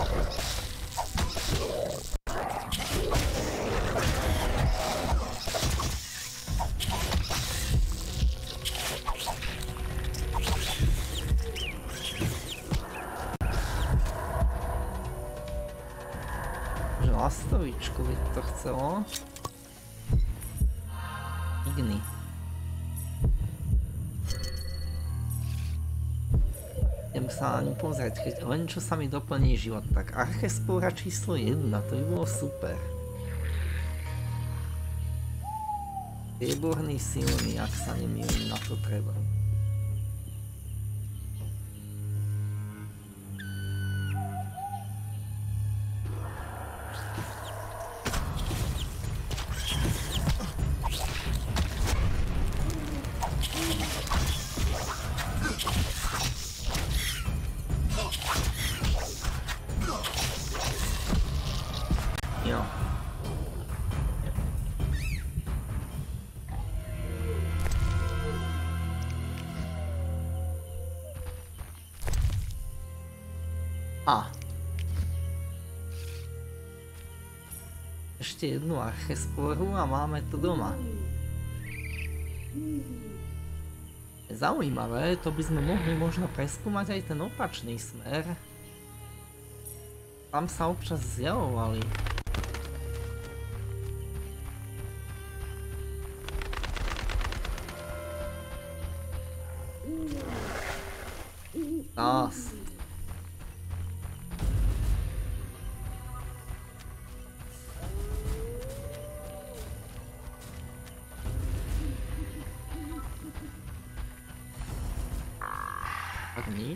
Lastovičku by to chcelo. Igny. Idem sa na ňu pozrieť, keď len čo sa mi doplní život. Tak archespora číslo jedna, to by bolo super. Výborný, silný, ak sa nemýlim, na to treba. A. Ešte jednu archesporu a máme to doma. Zaujímavé, to by sme mohli možno preskúmať aj ten opačný smer. Tam sa občas zjavovali. Nás. Tak nič.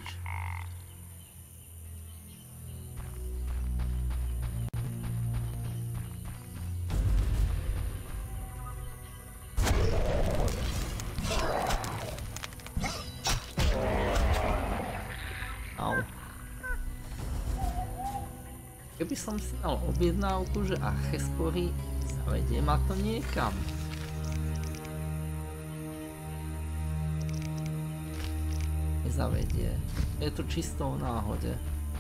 Au. Keby som si dal objednávku, že archespory, zavedie ma to niekam. Zavedie. Je to čisto o náhode.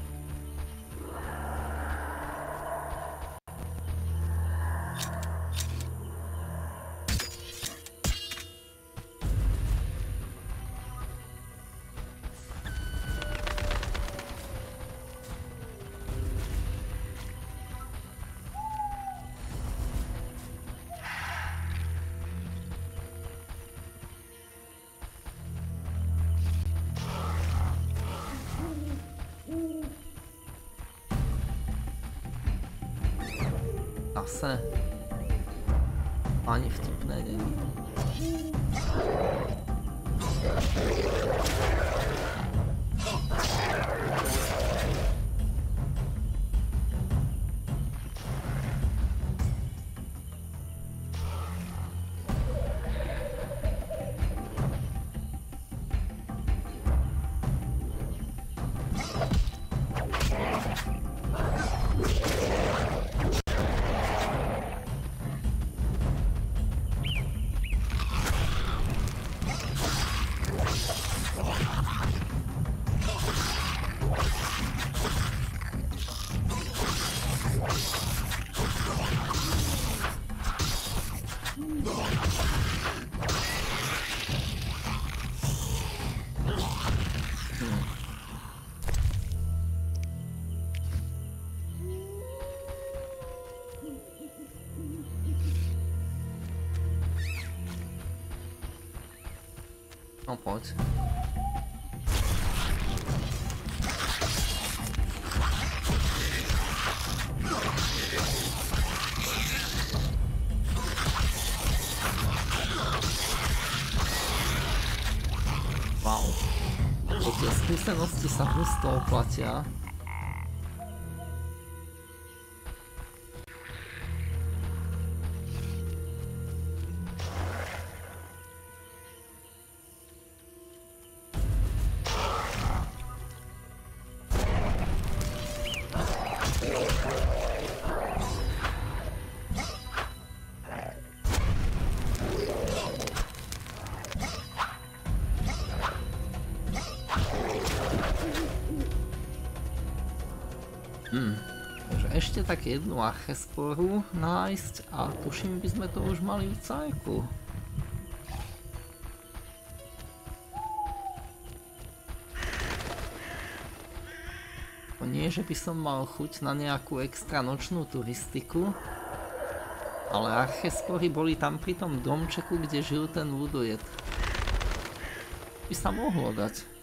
Zase ani vtipné není. No poď. Wow. lebo tie skúsenosti sa husto oplatia. Tak jednu archesporu nájsť a tuším, by sme to už mali v cajku. Nie, že by som mal chuť na nejakú extra nočnú turistiku, ale archespory boli tam pri tom domčeku, kde žil ten ľudojed. By sa mohlo dať.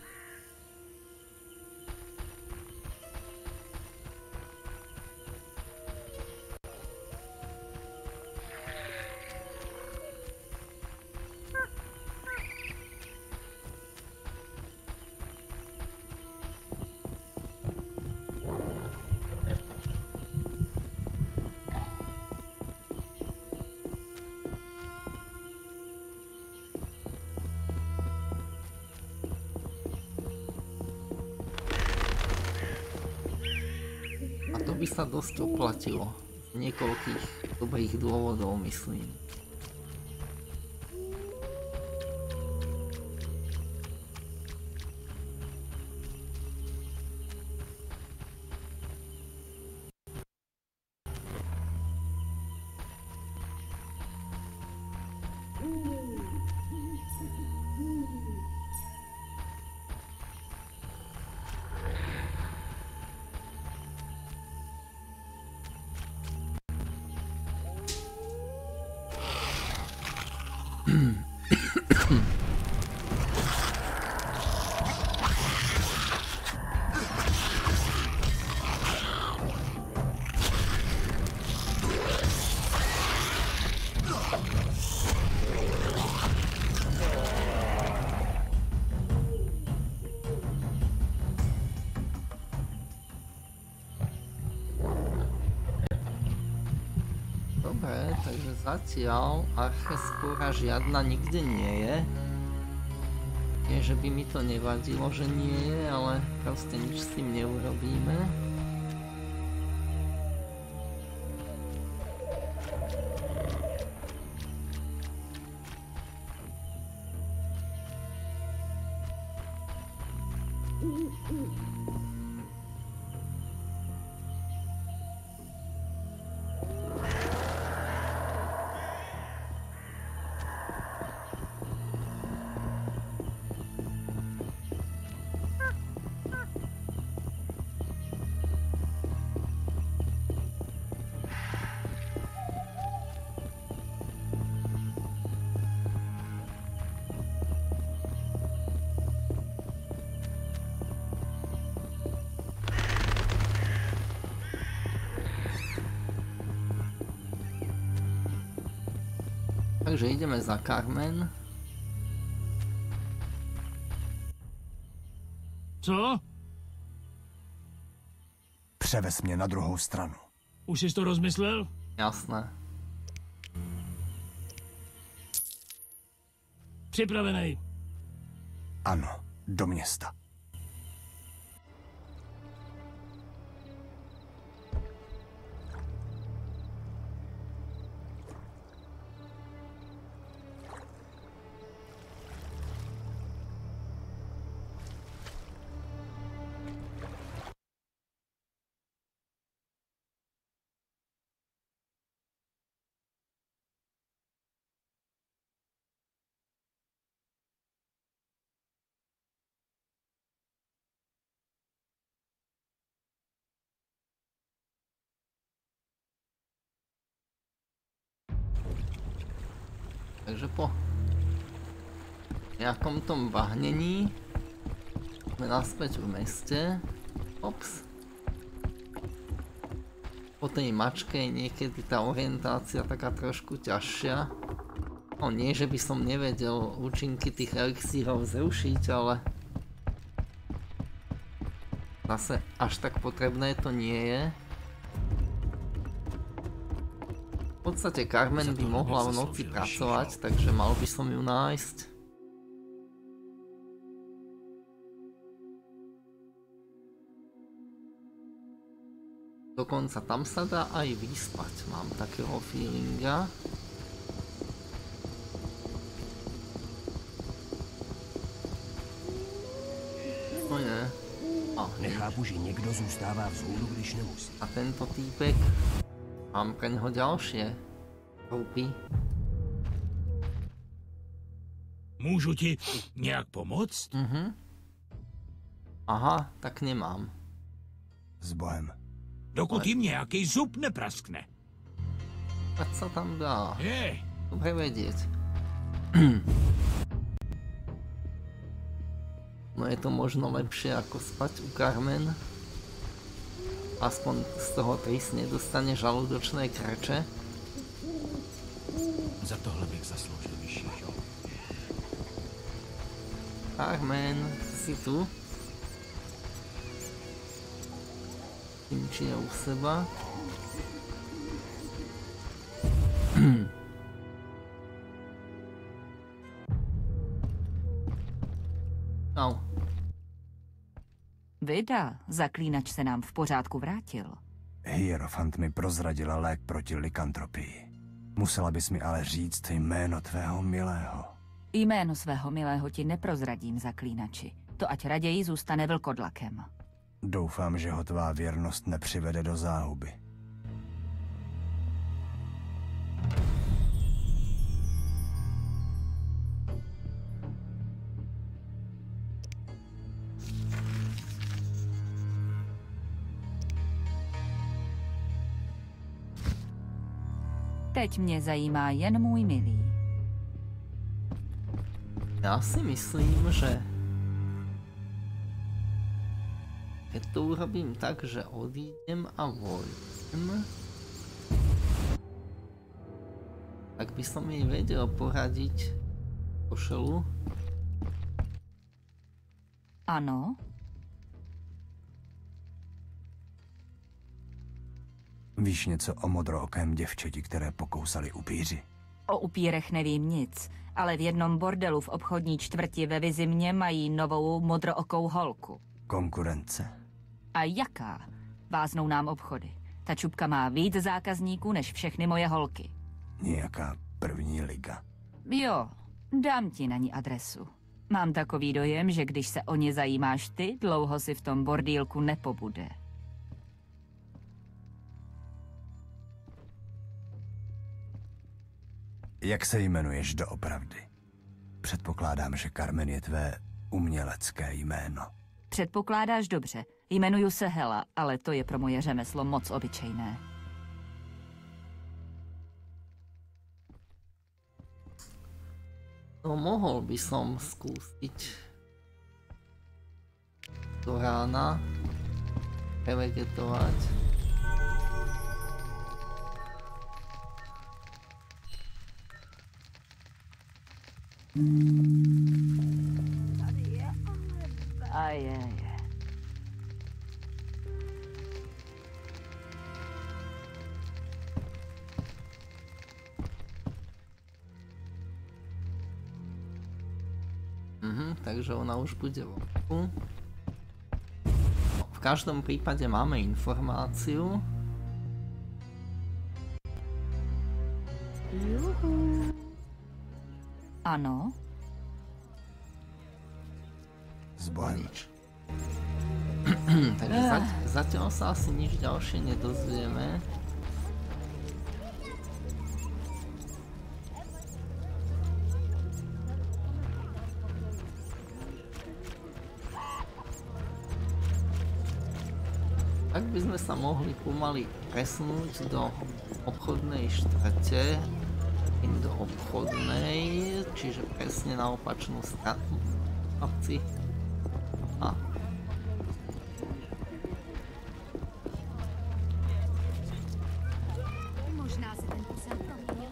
Sa dosť oplatilo. Z niekoľkých dobrých dôvodov, myslím. Zatiaľ archespora žiadna nikde nie je. Nie, že by mi to nevadilo, že nie je, ale proste nič s tým neurobíme. Takže ideme za Carmen. Co? Převez mě na druhou stranu. Už jsi to rozmyslel? Jasné. Připravenej. Ano, do města. Takže po nejakom tom bahnení sme naspäť v meste. Ops. Po tej mačke je niekedy tá orientácia taká trošku ťažšia. No nie, že by som nevedel účinky tých elixírov zrušiť, ale Zase až tak potrebné to nie je. V podstate Carmen by mohla v noci pracovať, takže mal by som ju nájsť. Dokonca tam sa dá aj vyspať, mám takého feelinga. No je. A, Nechápu, že někdo zůstává vzhůru, když nemusí. A tento týpek, mám pre něho ďalšie roupy. Můžu ti nějak pomoct? Mhm. Aha, tak nemám. S Bohem. Dokud jim nějaký zub nepraskne. A co tam dá? Je. Dobre vedieť. No je to možno lepšie ako spať u Carmen. Aspoň z toho Triss nedostane žalúdočné krče. Za tohle bych zasloužil vyšší žal. Carmen, si tu? Finči je u seba. No. Vida, zaklínač se nám v pořádku vrátil. Hierofant mi prozradila lék proti likantropii. Musela bys mi ale říct jméno tvého milého. Jméno svého milého ti neprozradím, zaklínači. To ať raději zůstane vlkodlakem. Doufám, že ho tvá věrnost nepřivede do záhuby. Teď mě zajímá jen můj milý. Já si myslím, že keď to urobím tak, že odídem a vojdem, tak by som jej vedel poradiť košelu. Ano. Víš něco o modrookém děvčeti, které pokousali upíři? O upírech nevím nic, ale v jednom bordelu v obchodní čtvrti ve Vizimě mají novou modrookou holku. Konkurence? A jaká? Váznou nám obchody. Ta čupka má víc zákazníků než všechny moje holky. Nějaká první liga. Jo, dám ti na ní adresu. Mám takový dojem, že když se o ně zajímáš ty, dlouho si v tom bordýlku nepobude. Jak se jmenuješ doopravdy? Předpokládám, že Carmen je tvé umělecké jméno. Předpokládáš dobře. Jmenuju se Hela, ale to je pro moje řemeslo moc obyčejné. No mohol by som skúsiť do rána revegetovať. Tady je, a je, je. Mhm, takže ona už bude vonku. V každom prípade máme informáciu. Juhu. Ano. S Bohem. Takže zať, zatiaľ sa asi nič ďalšie nedozvieme. Tak by sme sa mohli pomaly presunúť do obchodnej štvrte. Do obchodnej, čiže presne na opačnú stranu. Chlapci. A. Možná se ten posel proměnil.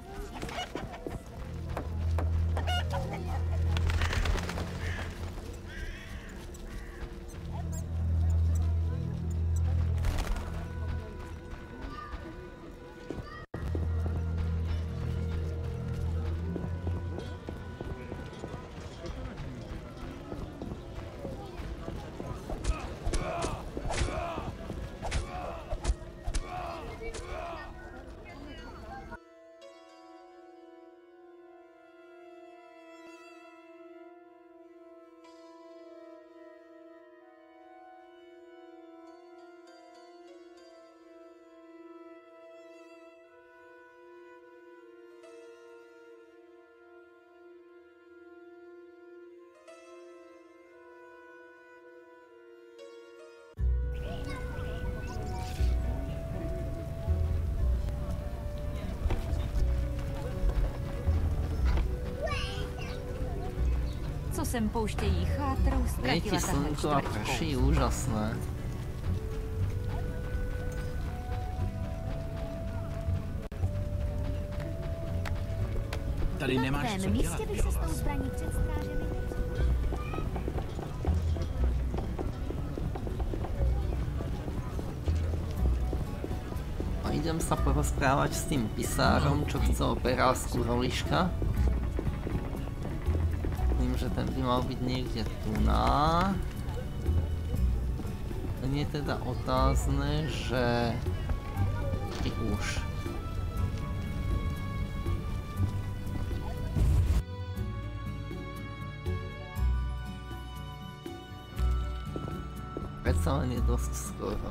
sem pouštějí chátrou, ztratila Svieti tahle slnko a čtvrť prší, kousku. úžasné. Tady nemáš co dělat. místě bych se s tou zbraní před strážemi. A idem sa porozprávať s tým pisárom, čo chcel perásku roliška. Myslím, že ten by mal byť niekde tu na. Len je teda otázne, že či už. Predsa len je dosť skoro.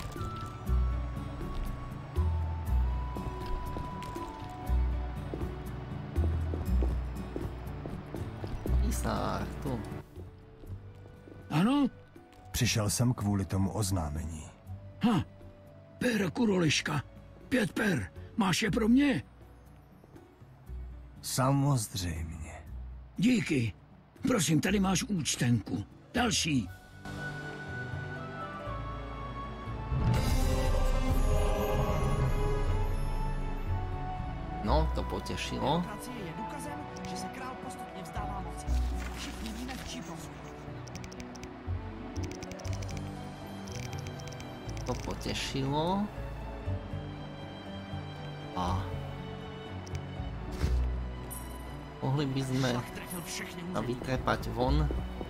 Pisár, tu. Ano? Přišel jsem kvůli tomu oznámení. Ha, per kuroliška. Pět per. Máš je pro mě? Samozřejmě. Díky. Prosím, tady máš účtenku. Další. No, to potešilo. Je důkazem, že se král postupně vzdává moci. Všichni víme, v čí prospěch. To potešilo. A mohli by sme sa vytrepať von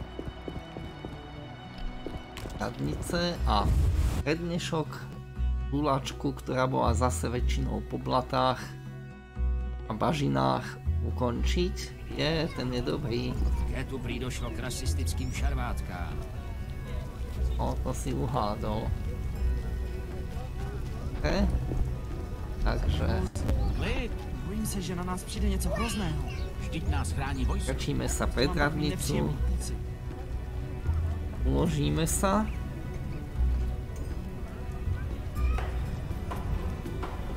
radnice a prednešok túlačku, ktorá bola zase väčšinou po blatách a bažinách, ukončiť. Je, ten je dobrý. Také tu prý došlo k rasistickým šarvátkám. O, to si uhádol. Okay. Takže Klid, bojím se, že na nás přijde něco hrozného. Vždyť nás chrání vojsko. krčíme sa pred radnicu. Uložíme sa.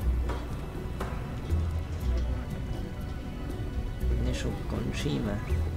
Dnešok končíme.